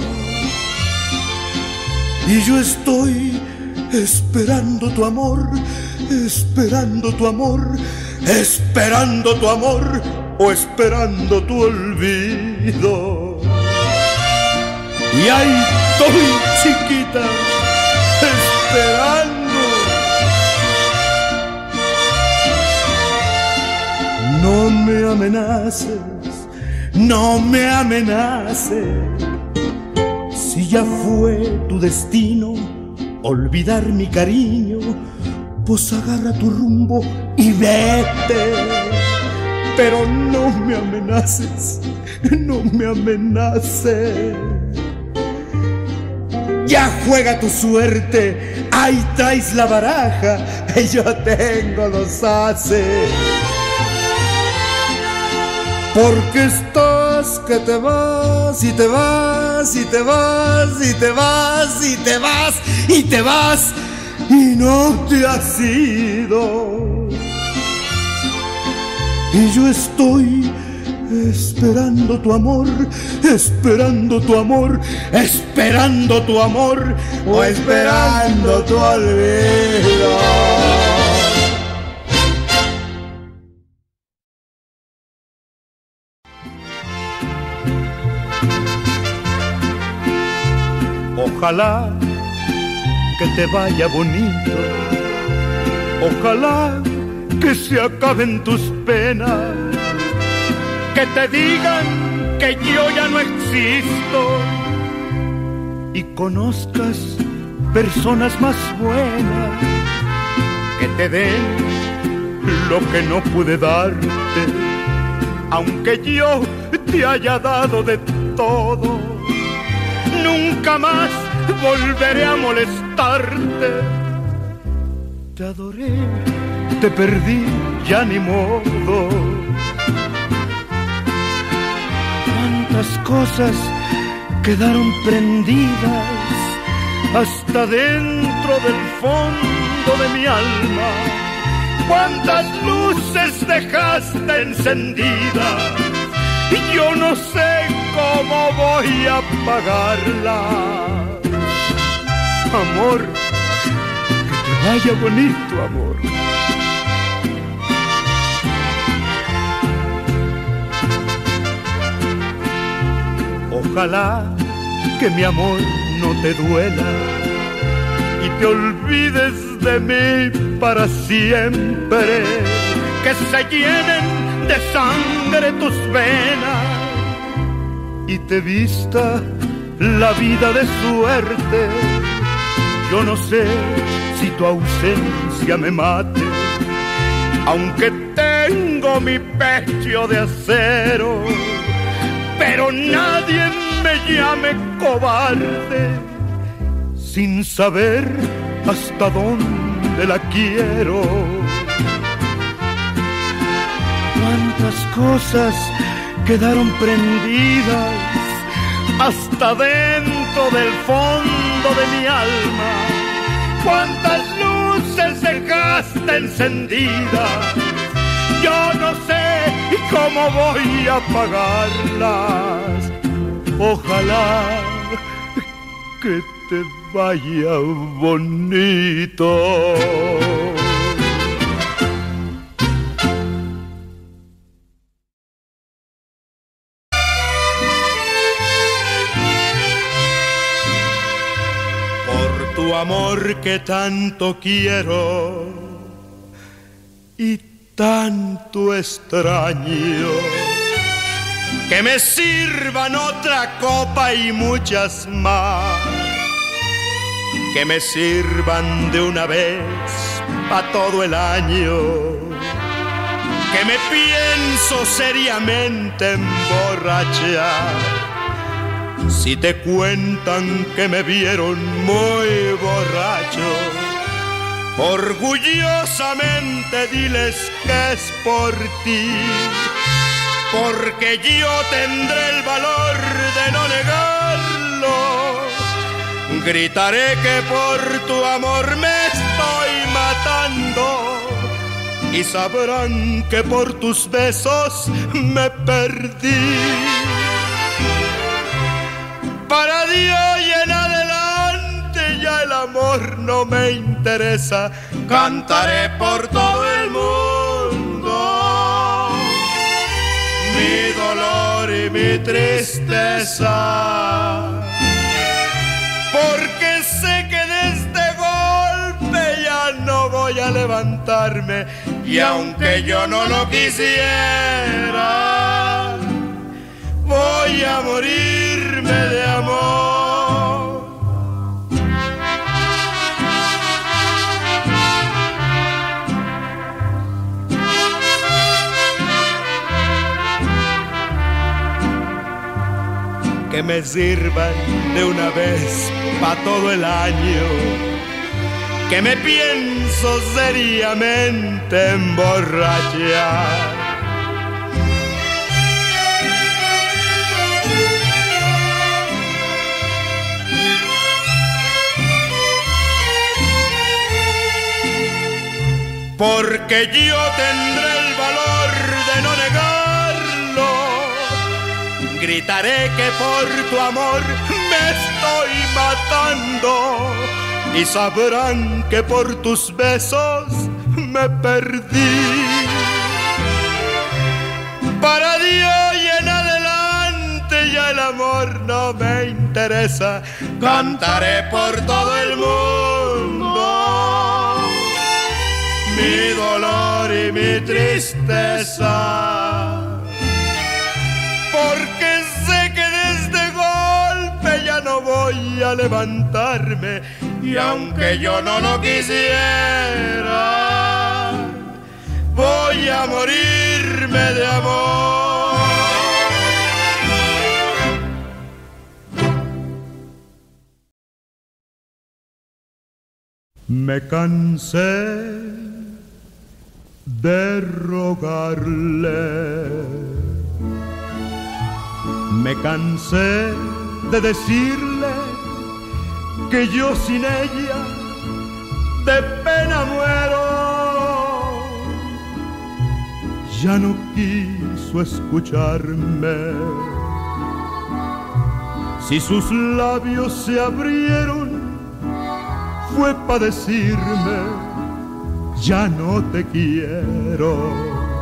Y yo estoy esperando tu amor, esperando tu amor, esperando tu amor o esperando tu olvido. y ahí estoy, chiquita, esperando. No me amenaces, no me amenaces. Si ya fue tu destino olvidar mi cariño, pues agarra tu rumbo y vete. Pero no me amenaces, no me amenaces. Ya juega tu suerte, ahí traes la baraja, yo tengo los ases. Porque estás que te vas y te vas y te vas y te vas y te vas y te vas y no te has ido. Y yo estoy esperando tu amor, esperando tu amor, esperando tu amor o esperando tu olvido. Ojalá que te vaya bonito, ojalá que se acaben tus penas, que te digan que yo ya no existo y conozcas personas más buenas que te den lo que no pude darte, aunque yo te haya dado de todo. Nunca más volveré a molestarte. Te adoré, te perdí, ya ni modo. Cuántas cosas quedaron prendidas hasta dentro del fondo de mi alma. Cuántas luces dejaste encendidas y yo no sé cómo voy a apagarla. Amor, que te vaya bonito, amor. Ojalá que mi amor no te duela y te olvides de mí para siempre, que se llenen de sangre tus venas y te vista la vida de suerte. Yo no sé si tu ausencia me mate, aunque tengo mi pecho de acero, pero nadie me llame cobarde sin saber hasta dónde la quiero. Cuántas cosas quedaron prendidas hasta dentro del fondo de mi alma. Cuántas luces dejaste encendidas, yo no sé cómo voy a apagarlas. Ojalá que te vaya bonito. Por tu amor que tanto quiero y tanto extraño, que me sirvan otra copa y muchas más, que me sirvan de una vez pa' todo el año, que me pienso seriamente emborrachar. Si te cuentan que me vieron muy borracho, orgullosamente diles que es por ti, porque yo tendré el valor de no negarlo. Gritaré que por tu amor me estoy matando y sabrán que por tus besos me perdí. Para Dios y en adelante ya el amor no me interesa. Cantaré por todo el mundo mi dolor y mi tristeza. porque sé que de este golpe ya no voy a levantarme, y aunque yo no lo quisiera, voy a morirme de amor. Que me sirvan de una vez pa' todo el año, que me pienso seriamente emborrachar. Porque yo tendré el valor de no negarlo, gritaré que por tu amor me estoy matando, y sabrán que por tus besos me perdí. Para Dios y en adelante ya el amor no me interesa, cantaré por todo el mundo mi dolor y mi tristeza, porque sé que de este golpe ya no voy a levantarme, y aunque yo no lo quisiera, voy a morirme de amor. Me cansé de rogarle, me cansé de decirle que yo sin ella de pena muero. Ya no quiso escucharme. Si sus labios se abrieron, fue pa' decirme: ya no te quiero.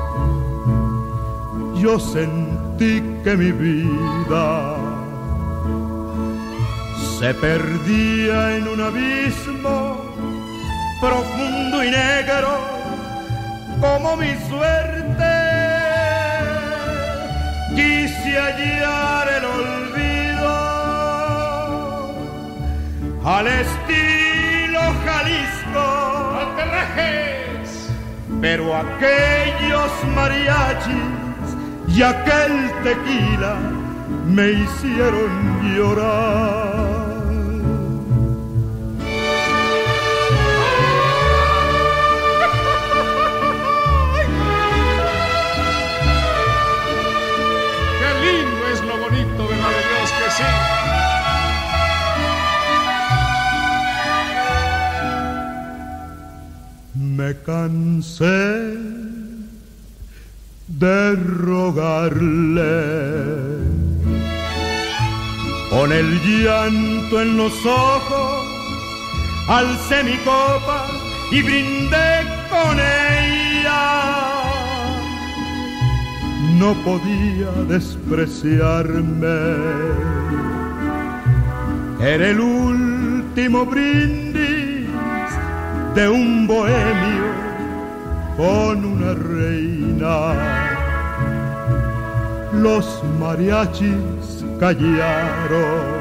Yo sentí que mi vida se perdía en un abismo profundo y negro como mi suerte. Quise hallar el olvido al estilo Jalisco, pero aquellos mariachis y aquel tequila me hicieron llorar. Qué lindo es lo bonito, ¿verdad de Dios que sí? Me cansé de rogarle, con el llanto en los ojos, alcé mi copa y brindé con ella. No podía despreciarme, era el último brindis de un bohemio con una reina. Los mariachis callaron,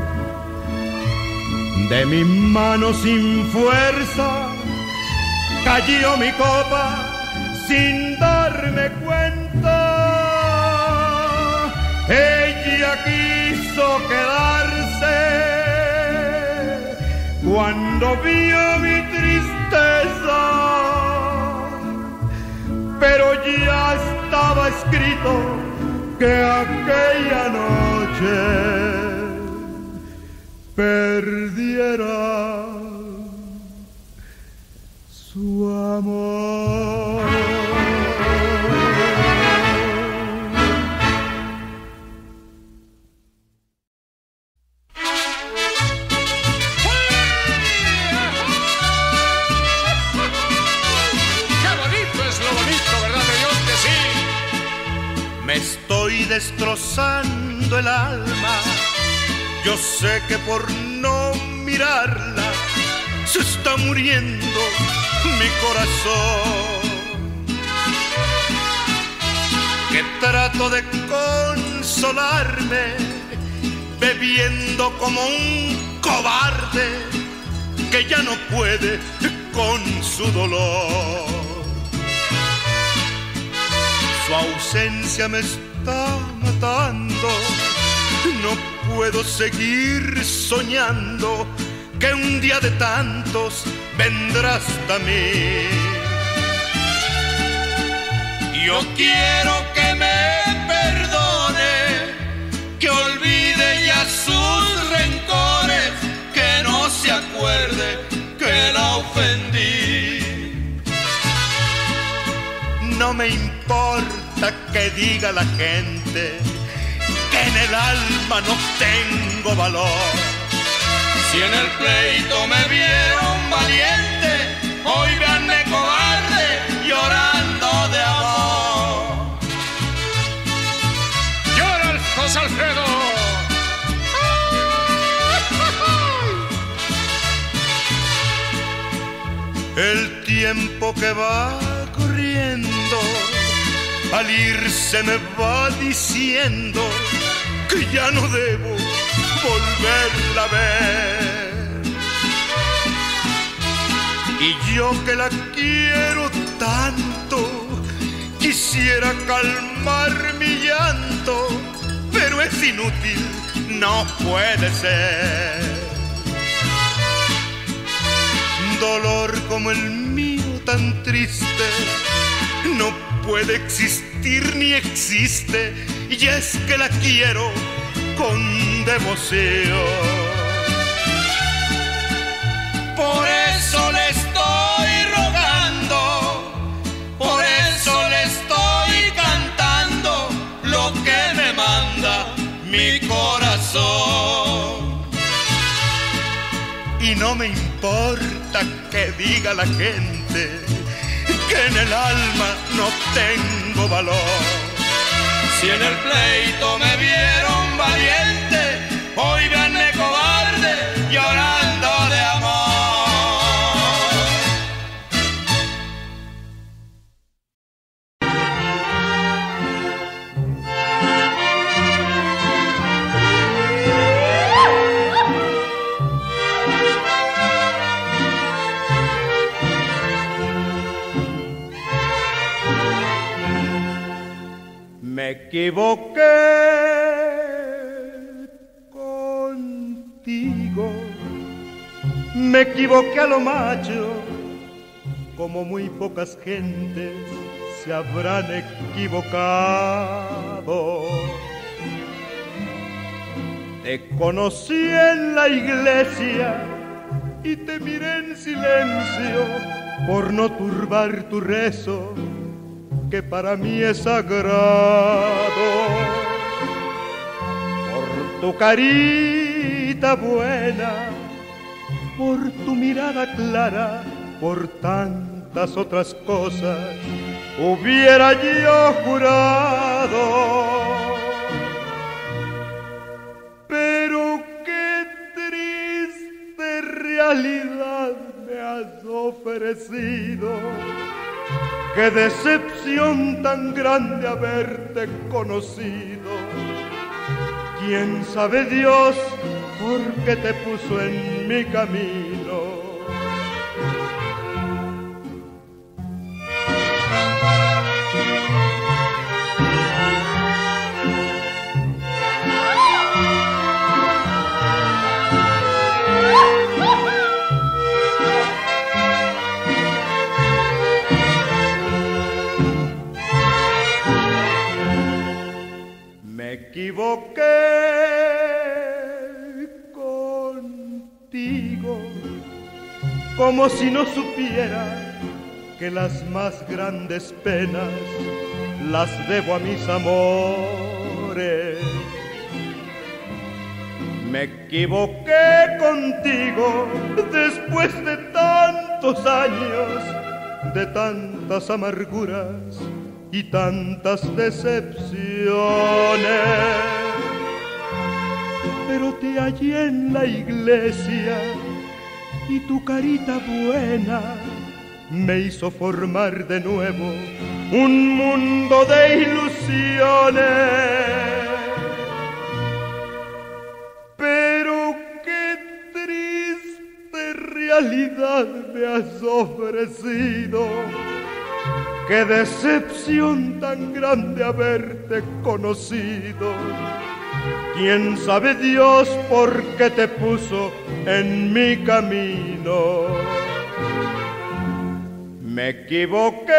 de mi mano sin fuerza cayó mi copa sin darme cuenta. Ella quiso quedarse cuando vio mi tristeza, pero ya estaba escrito que aquella noche perdiera su amor. Me estoy destrozando el alma Yo sé que por no mirarla se está muriendo mi corazón, que trato de consolarme bebiendo como un cobarde que ya no puede con su dolor. Su ausencia me está matando, no puedo seguir soñando que un día de tantos vendrá hasta mí. Yo quiero que me perdone, que olvide ya sus rencores, que no se acuerde que la ofendí. No me importa que diga la gente que en el alma no tengo valor. Si en el pleito me vieron valiente, hoy véanme cobarde llorando de amor. ¡Llora José Alfredo! El tiempo que va corriendo, al irse me va diciendo que ya no debo volverla a ver. Y yo que la quiero tanto, quisiera calmar mi llanto, pero es inútil, no puede ser. Dolor como el mío tan triste no puede existir ni existe, y es que la quiero con devoción. Por eso le estoy rogando, por eso le estoy cantando lo que me manda mi corazón. Y no me importa que diga la gente que en el alma no tengo valor. Si en el pleito me vieron valiente, hoy véanme cobarde llorando de amor. Me equivoqué contigo, me equivoqué a lo macho, como muy pocas gentes se habrán equivocado. Te conocí en la iglesia y te miré en silencio por no turbar tu rezo, que para mí es sagrado. Por tu carita buena, por tu mirada clara, por tantas otras cosas, hubiera yo jurado. Pero qué triste realidad me has ofrecido. Qué decepción tan grande haberte conocido. ¿Quién sabe Dios por qué te puso en mi camino? Me equivoqué contigo, como si no supiera que las más grandes penas las debo a mis amores. Me equivoqué contigo después de tantos años, de tantas amarguras y tantas decepciones. pero te hallé en la iglesia y tu carita buena me hizo formar de nuevo un mundo de ilusiones. Pero qué triste realidad me has ofrecido, qué decepción tan grande haberte conocido. ¿Quién sabe Dios por qué te puso en mi camino? Me equivoqué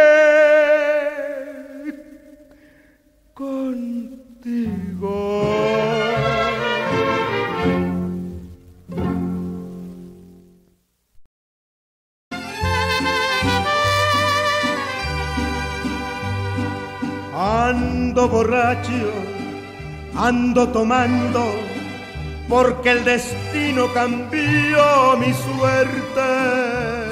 contigo. Ando borracho, ando tomando, porque el destino cambió mi suerte.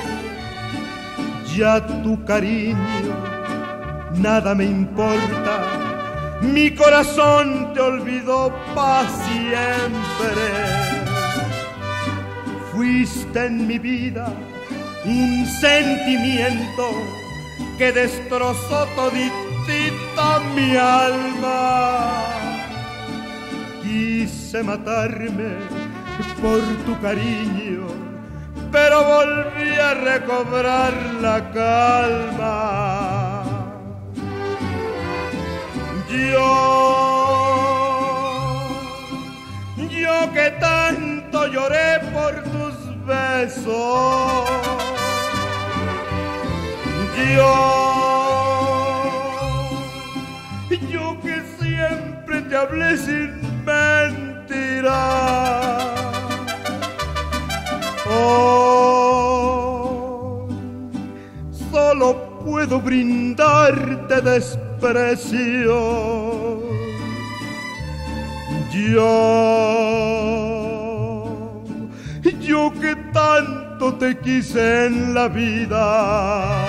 Ya tu cariño nada me importa, mi corazón te olvidó pa' siempre. Fuiste en mi vida un sentimiento que destrozó toditita mi alma. Quise matarme por tu cariño, pero volví a recobrar la calma. Yo que tanto lloré por tus besos, yo que siempre te hablé sin mentira. Hoy solo puedo brindarte desprecio. Yo que tanto te quise en la vida.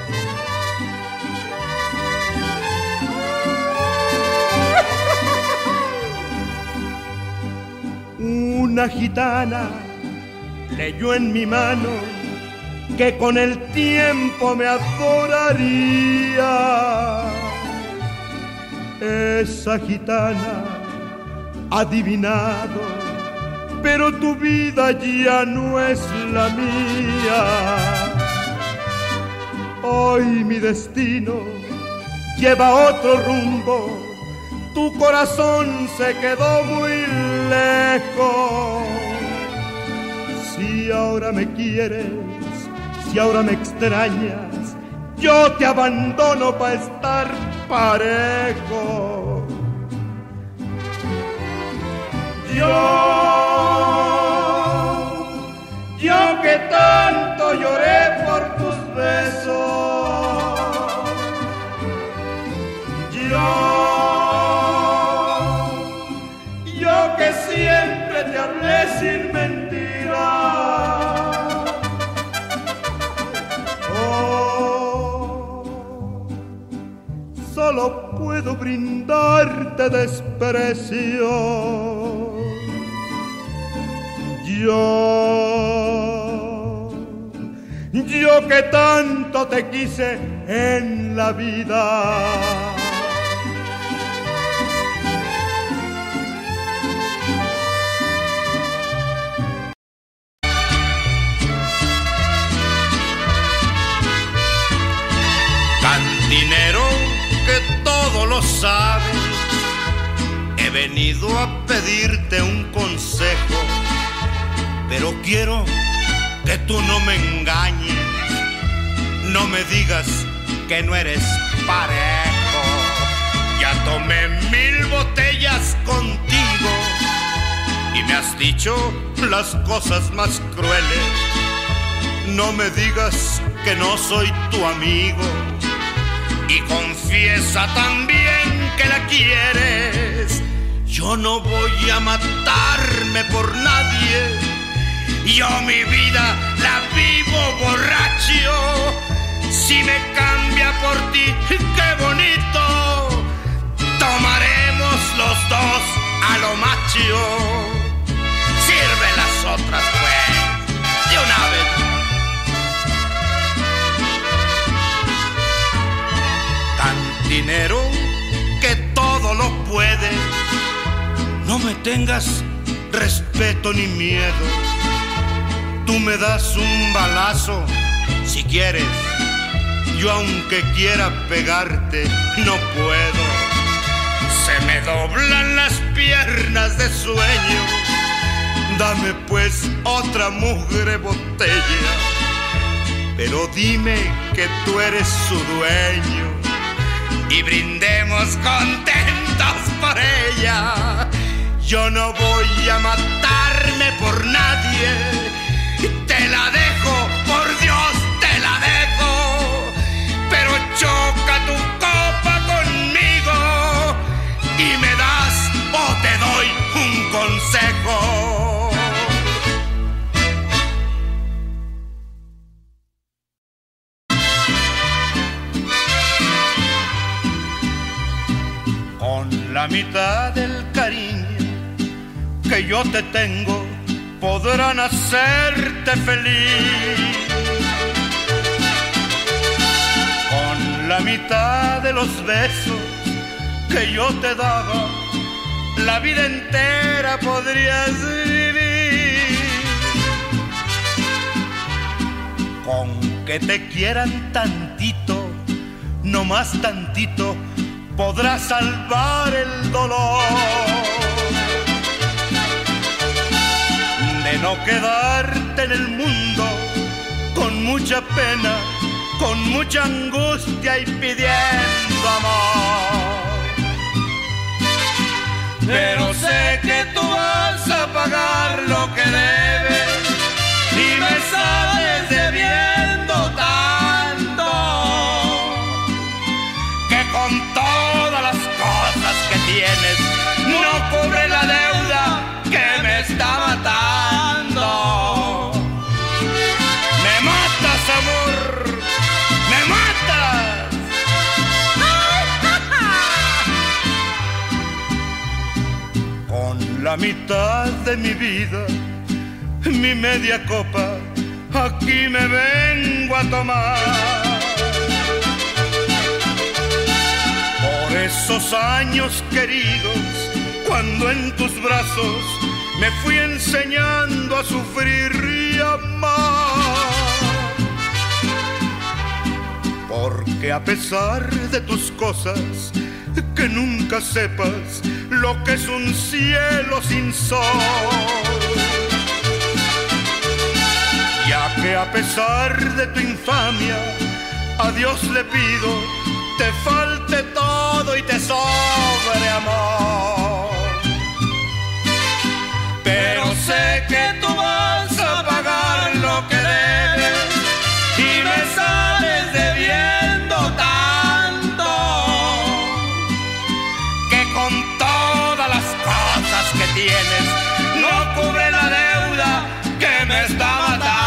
Una gitana leyó en mi mano que con el tiempo me adoraría. Esa gitana ha adivinado, pero tu vida ya no es la mía. Hoy mi destino lleva otro rumbo, tu corazón se quedó muy lejos. Si ahora me quieres, si ahora me extrañas, yo te abandono para estar parejo. Yo que tanto lloré por tus besos, yo que siempre te hablé sin mentira. Solo puedo brindarte desprecio. Yo que tanto te quise en la vida. Cantinero que todo lo sabe, he venido a pedirte un consejo, pero quiero que tú no me engañes, no me digas que no eres parejo. Ya tomé 1000 botellas contigo y me has dicho las cosas más crueles. No me digas que no soy tu amigo y confiesa también que la quieres. Yo no voy a matarme por nadie, yo mi vida la vivo borracho. Si me cambia por ti, qué bonito, tomaremos los dos a lo macho. dinero que todo lo puede. No me tengas respeto ni miedo. Tú me das un balazo si quieres. Yo aunque quiera pegarte no puedo. Se me doblan las piernas de sueño. Dame pues otra mugre botella, pero dime que tú eres su dueño y brindemos contentos por ella. Yo no voy a matarme por nadie. Te la dejo, por Dios te la dejo, pero choca tu copa conmigo y me das o te doy un consejo. Con la mitad del cariño que yo te tengo, podrán hacerte feliz. Con la mitad de los besos que yo te daba, la vida entera podrías vivir. Con que te quieran tantito, no más tantito, podrás salvar el dolor. De no quedarte en el mundo con mucha pena, con mucha angustia y pidiendo amor. Pero sé que tú vas a pagar lo que debes y me sales debiendo tanto que con todas las cosas que tienes no cubre la deuda que me está matando. Me matas, amor, me matas. Con la mitad de mi vida, mi media copa, aquí me vengo a tomar. Por esos años queridos, cuando en tus brazos me fui enseñando a sufrir y amar. Porque a pesar de tus cosas, que nunca sepas lo que es un cielo sin sol. Ya que a pesar de tu infamia, a Dios le pido, te falte todo y te sobre amor. Pero sé que tú vas a pagar lo que debes y me sales debiendo tanto que con todas las cosas que tienes no cubre la deuda que me está matando.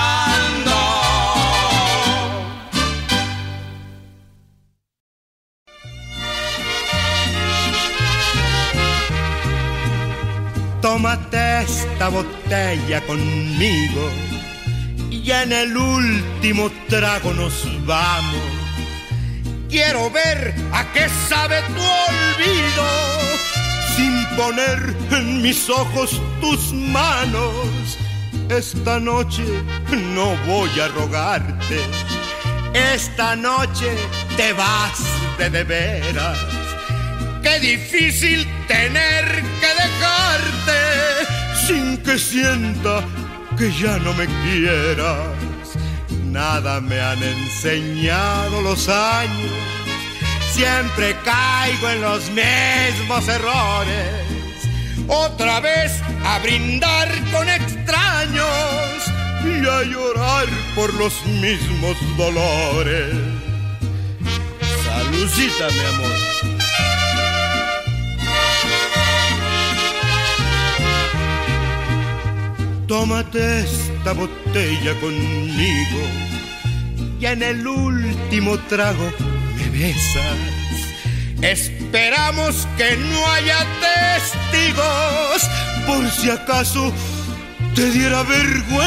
Tómate esta botella conmigo y en el último trago nos vamos. Quiero ver a qué sabe tu olvido sin poner en mis ojos tus manos. Esta noche no voy a rogarte, esta noche te vas de veras. Qué difícil tener que dejarte sin que sienta que ya no me quieras. Nada me han enseñado los años, siempre caigo en los mismos errores. Otra vez a brindar con extraños y a llorar por los mismos dolores. Saludcita, mi amor. Tómate esta botella conmigo y en el último trago me besas. Esperamos que no haya testigos por si acaso te diera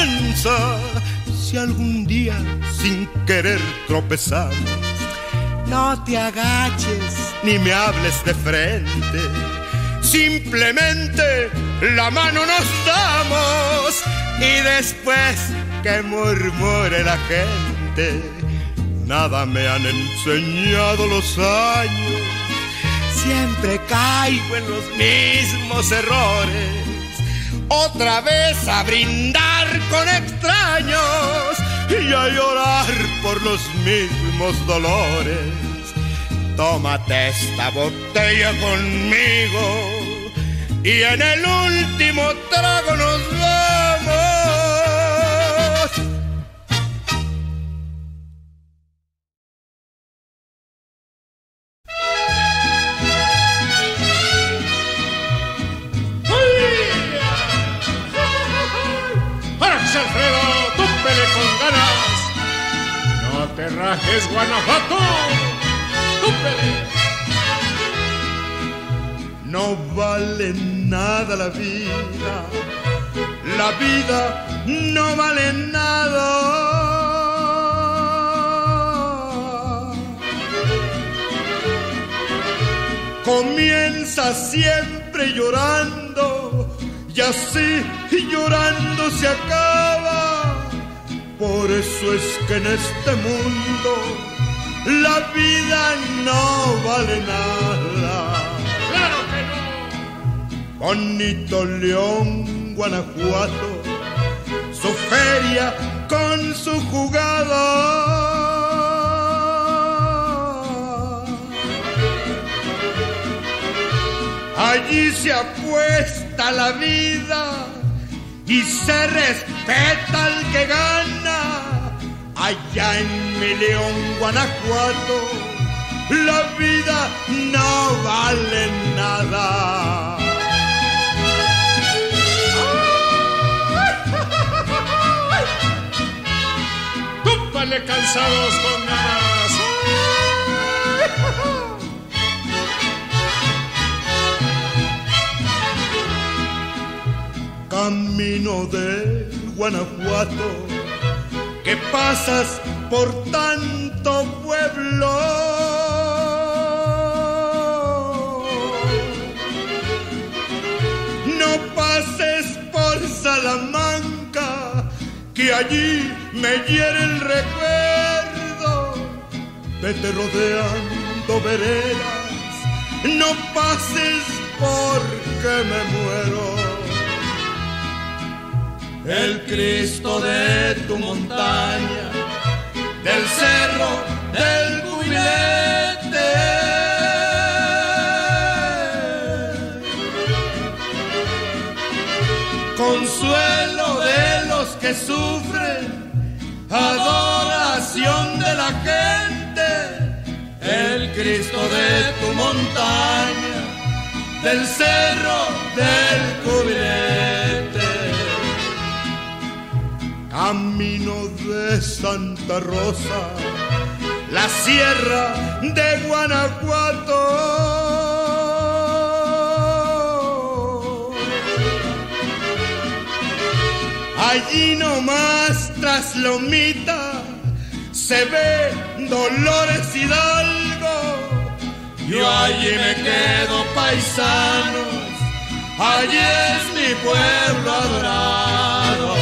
vergüenza si algún día sin querer tropezamos. No te agaches ni me hables de frente. Simplemente la mano nos damos y después que murmure la gente. Nada me han enseñado los años. Siempre caigo en los mismos errores. Otra vez a brindar con extraños y a llorar por los mismos dolores. Tómate esta botella conmigo y en el último trago nos vamos. Alfredo, túpele con ganas. No te rajes, Guanajuato, túpele. No vale nada la vida no vale nada. Comienza siempre llorando y así llorando se acaba. Por eso es que en este mundo la vida no vale nada. ¡Claro que no! Bonito León, Guanajuato, su feria con su jugada. Allí se apuesta la vida y se respeta al que gana. Allá en mi León, Guanajuato, la vida no vale nada. ¡Túpale, cansados con ganas! Camino de Guanajuato, que pasas por tanto pueblo. No pases por Salamanca, que allí me hiere el recuerdo. Vete rodeando veredas, no pases porque me muero. El Cristo de tu montaña, del cerro del Cubilete, consuelo de los que sufren, adoración de la gente. El Cristo de tu montaña, del cerro del Cubilete. Camino de Santa Rosa, la sierra de Guanajuato. Allí nomás tras Lomita se ve Dolores Hidalgo. Yo allí me quedo, paisanos, allí es mi pueblo adorado.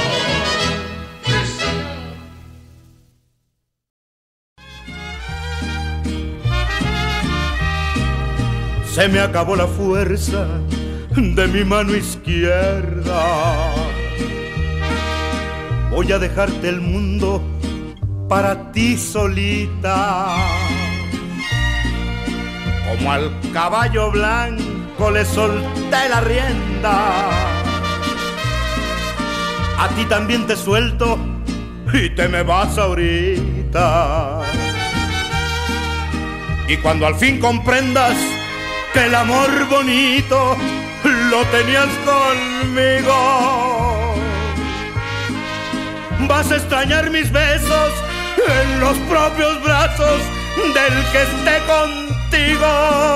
Se me acabó la fuerza de mi mano izquierda. Voy a dejarte el mundo para ti solita. Como al caballo blanco le solté la rienda. A ti también te suelto y te me vas ahorita. Y cuando al fin comprendas que el amor bonito lo tenías conmigo, vas a extrañar mis besos en los propios brazos del que esté contigo.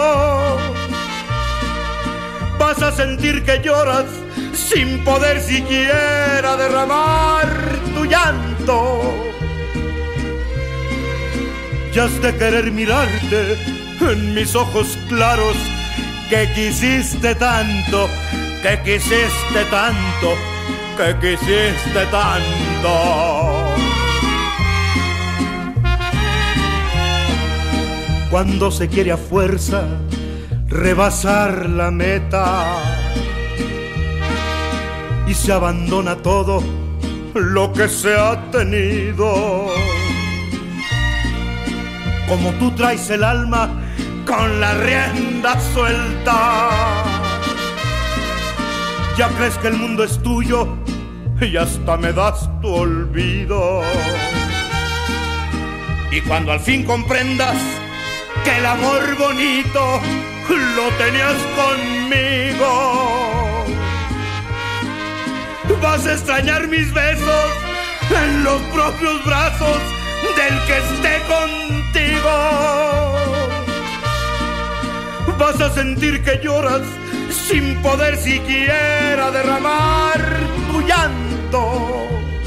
Vas a sentir que lloras sin poder siquiera derramar tu llanto. y has de querer mirarte en mis ojos claros, que quisiste tanto, que quisiste tanto, que quisiste tanto. Cuando se quiere a fuerza rebasar la meta y se abandona todo lo que se ha tenido, como tú traes el alma con la rienda suelta, ya crees que el mundo es tuyo y hasta me das tu olvido. Y cuando al fin comprendas que el amor bonito lo tenías conmigo, vas a extrañar mis besos en los propios brazos del que esté contigo. Vas a sentir que lloras sin poder siquiera derramar tu llanto,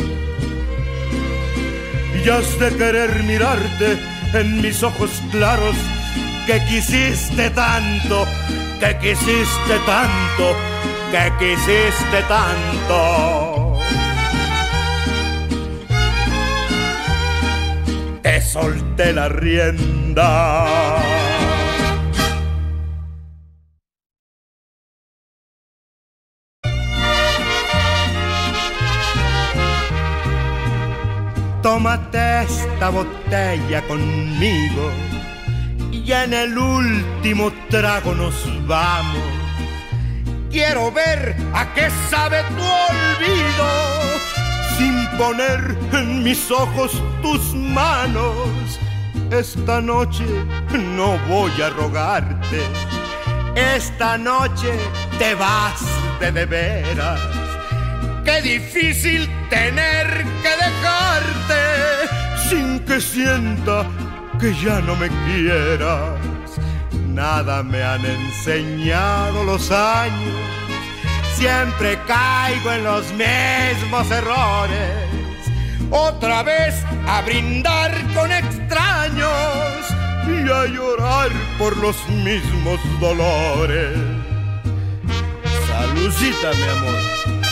y has de querer mirarte en mis ojos claros, que quisiste tanto, que quisiste tanto, que quisiste tanto. Te solté la rienda. Tómate esta botella conmigo y en el último trago nos vamos. Quiero ver a qué sabe tu olvido, sin poner en mis ojos tus manos. Esta noche no voy a rogarte, esta noche te vas de veras. Qué difícil tener que dejarte sin que sienta que ya no me quieras. Nada me han enseñado los años, siempre caigo en los mismos errores. Otra vez a brindar con extraños y a llorar por los mismos dolores. Saludcita, mi amor.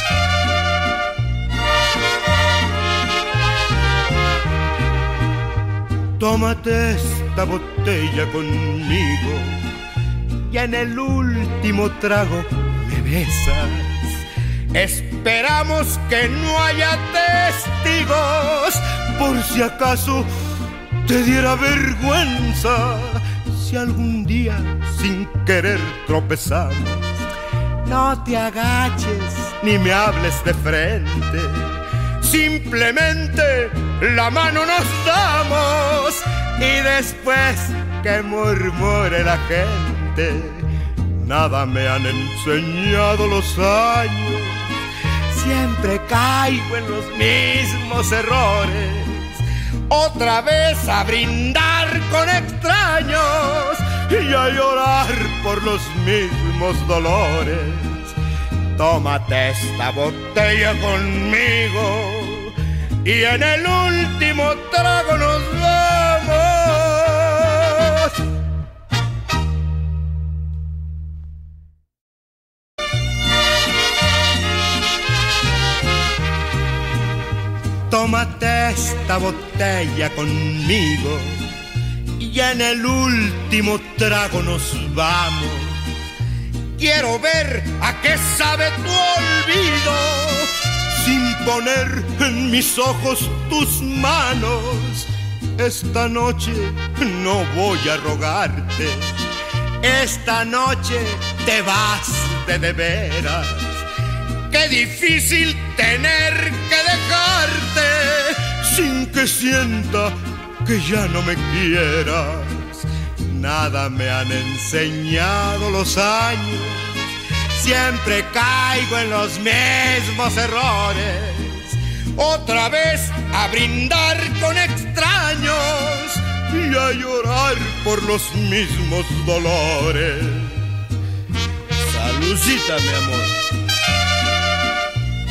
Tómate esta botella conmigo y en el último trago me besas. Esperamos que no haya testigos, por si acaso te diera vergüenza si algún día sin querer tropezamos. No te agaches ni me hables de frente, simplemente la mano nos damos y después que murmure la gente. Nada me han enseñado los años, siempre caigo en los mismos errores. Otra vez a brindar con extraños y a llorar por los mismos dolores. Tómate esta botella conmigo y en el último trago nos vamos. Tómate esta botella conmigo y en el último trago nos vamos. Quiero ver a qué sabe tu olvido, sin poner en mis ojos tus manos. Esta noche no voy a rogarte, esta noche te vas de veras. Qué difícil tener que dejarte sin que sienta que ya no me quieras. Nada me han enseñado los años, siempre caigo en los mismos errores. Otra vez a brindar con extraños y a llorar por los mismos dolores. Saludcita, mi amor.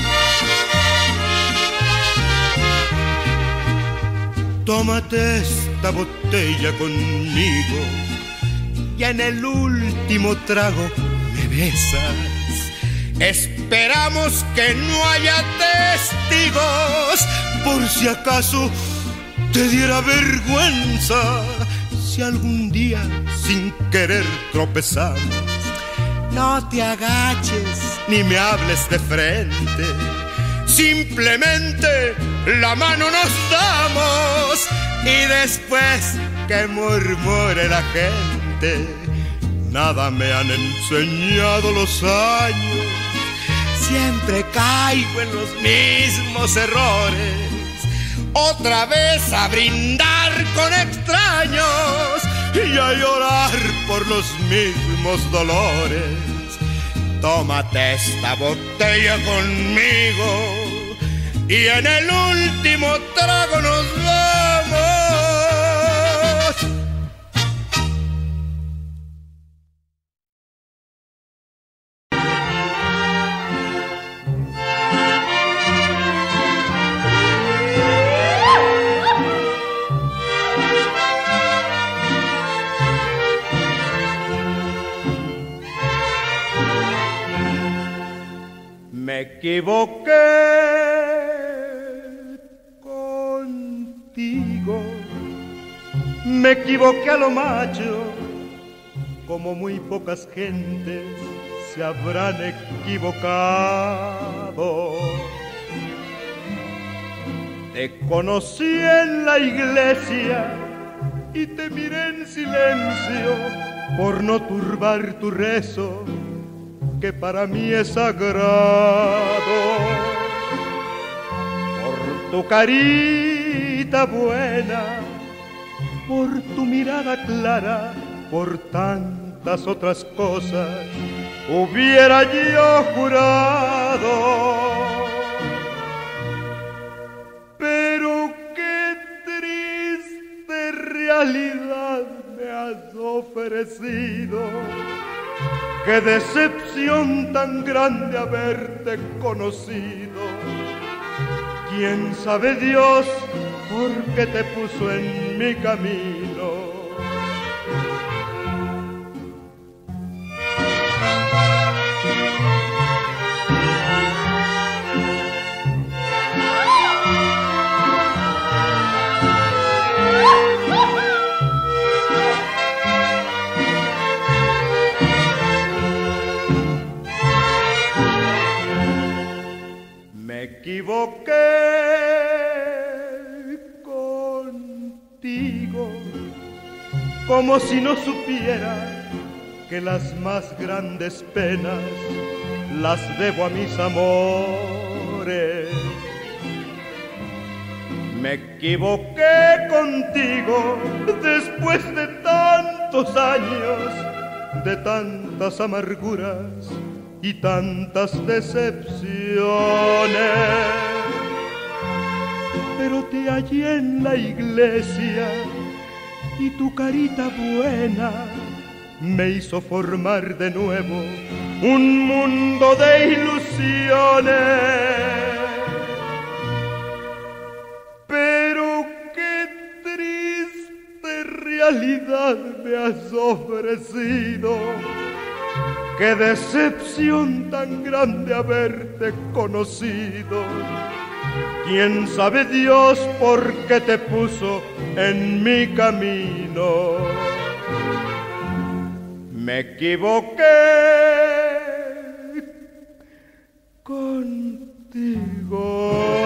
Tómate esta botella conmigo y en el último trago me besas. Esperamos que no haya testigos por si acaso te diera vergüenza. Si algún día sin querer tropezamos, no te agaches ni me hables de frente. Simplemente la mano nos damos y después que murmure la gente. Nada me han enseñado los años, siempre caigo en los mismos errores. Otra vez a brindar con extraños y a llorar por los mismos dolores. Tómate esta botella conmigo y en el último trago nos vamos. Me equivoqué contigo, me equivoqué a lo macho, como muy pocas gentes se habrán equivocado. Te conocí en la iglesia y te miré en silencio por no turbar tu rezo, que para mí es sagrado. Por tu carita buena, por tu mirada clara, por tantas otras cosas, hubiera yo jurado. Pero qué triste realidad me has ofrecido. Qué decepción tan grande haberte conocido. ¿Quién sabe Dios por qué te puso en mi camino? Me equivoqué contigo, como si no supiera que las más grandes penas las debo a mis amores. Me equivoqué contigo después de tantos años, de tantas amarguras y tantas decepciones. Pero te hallé en la iglesia y tu carita buena me hizo formar de nuevo un mundo de ilusiones. Pero qué triste realidad me has ofrecido. Qué decepción tan grande haberte conocido. ¿Quién sabe Dios por qué te puso en mi camino? Me equivoqué contigo.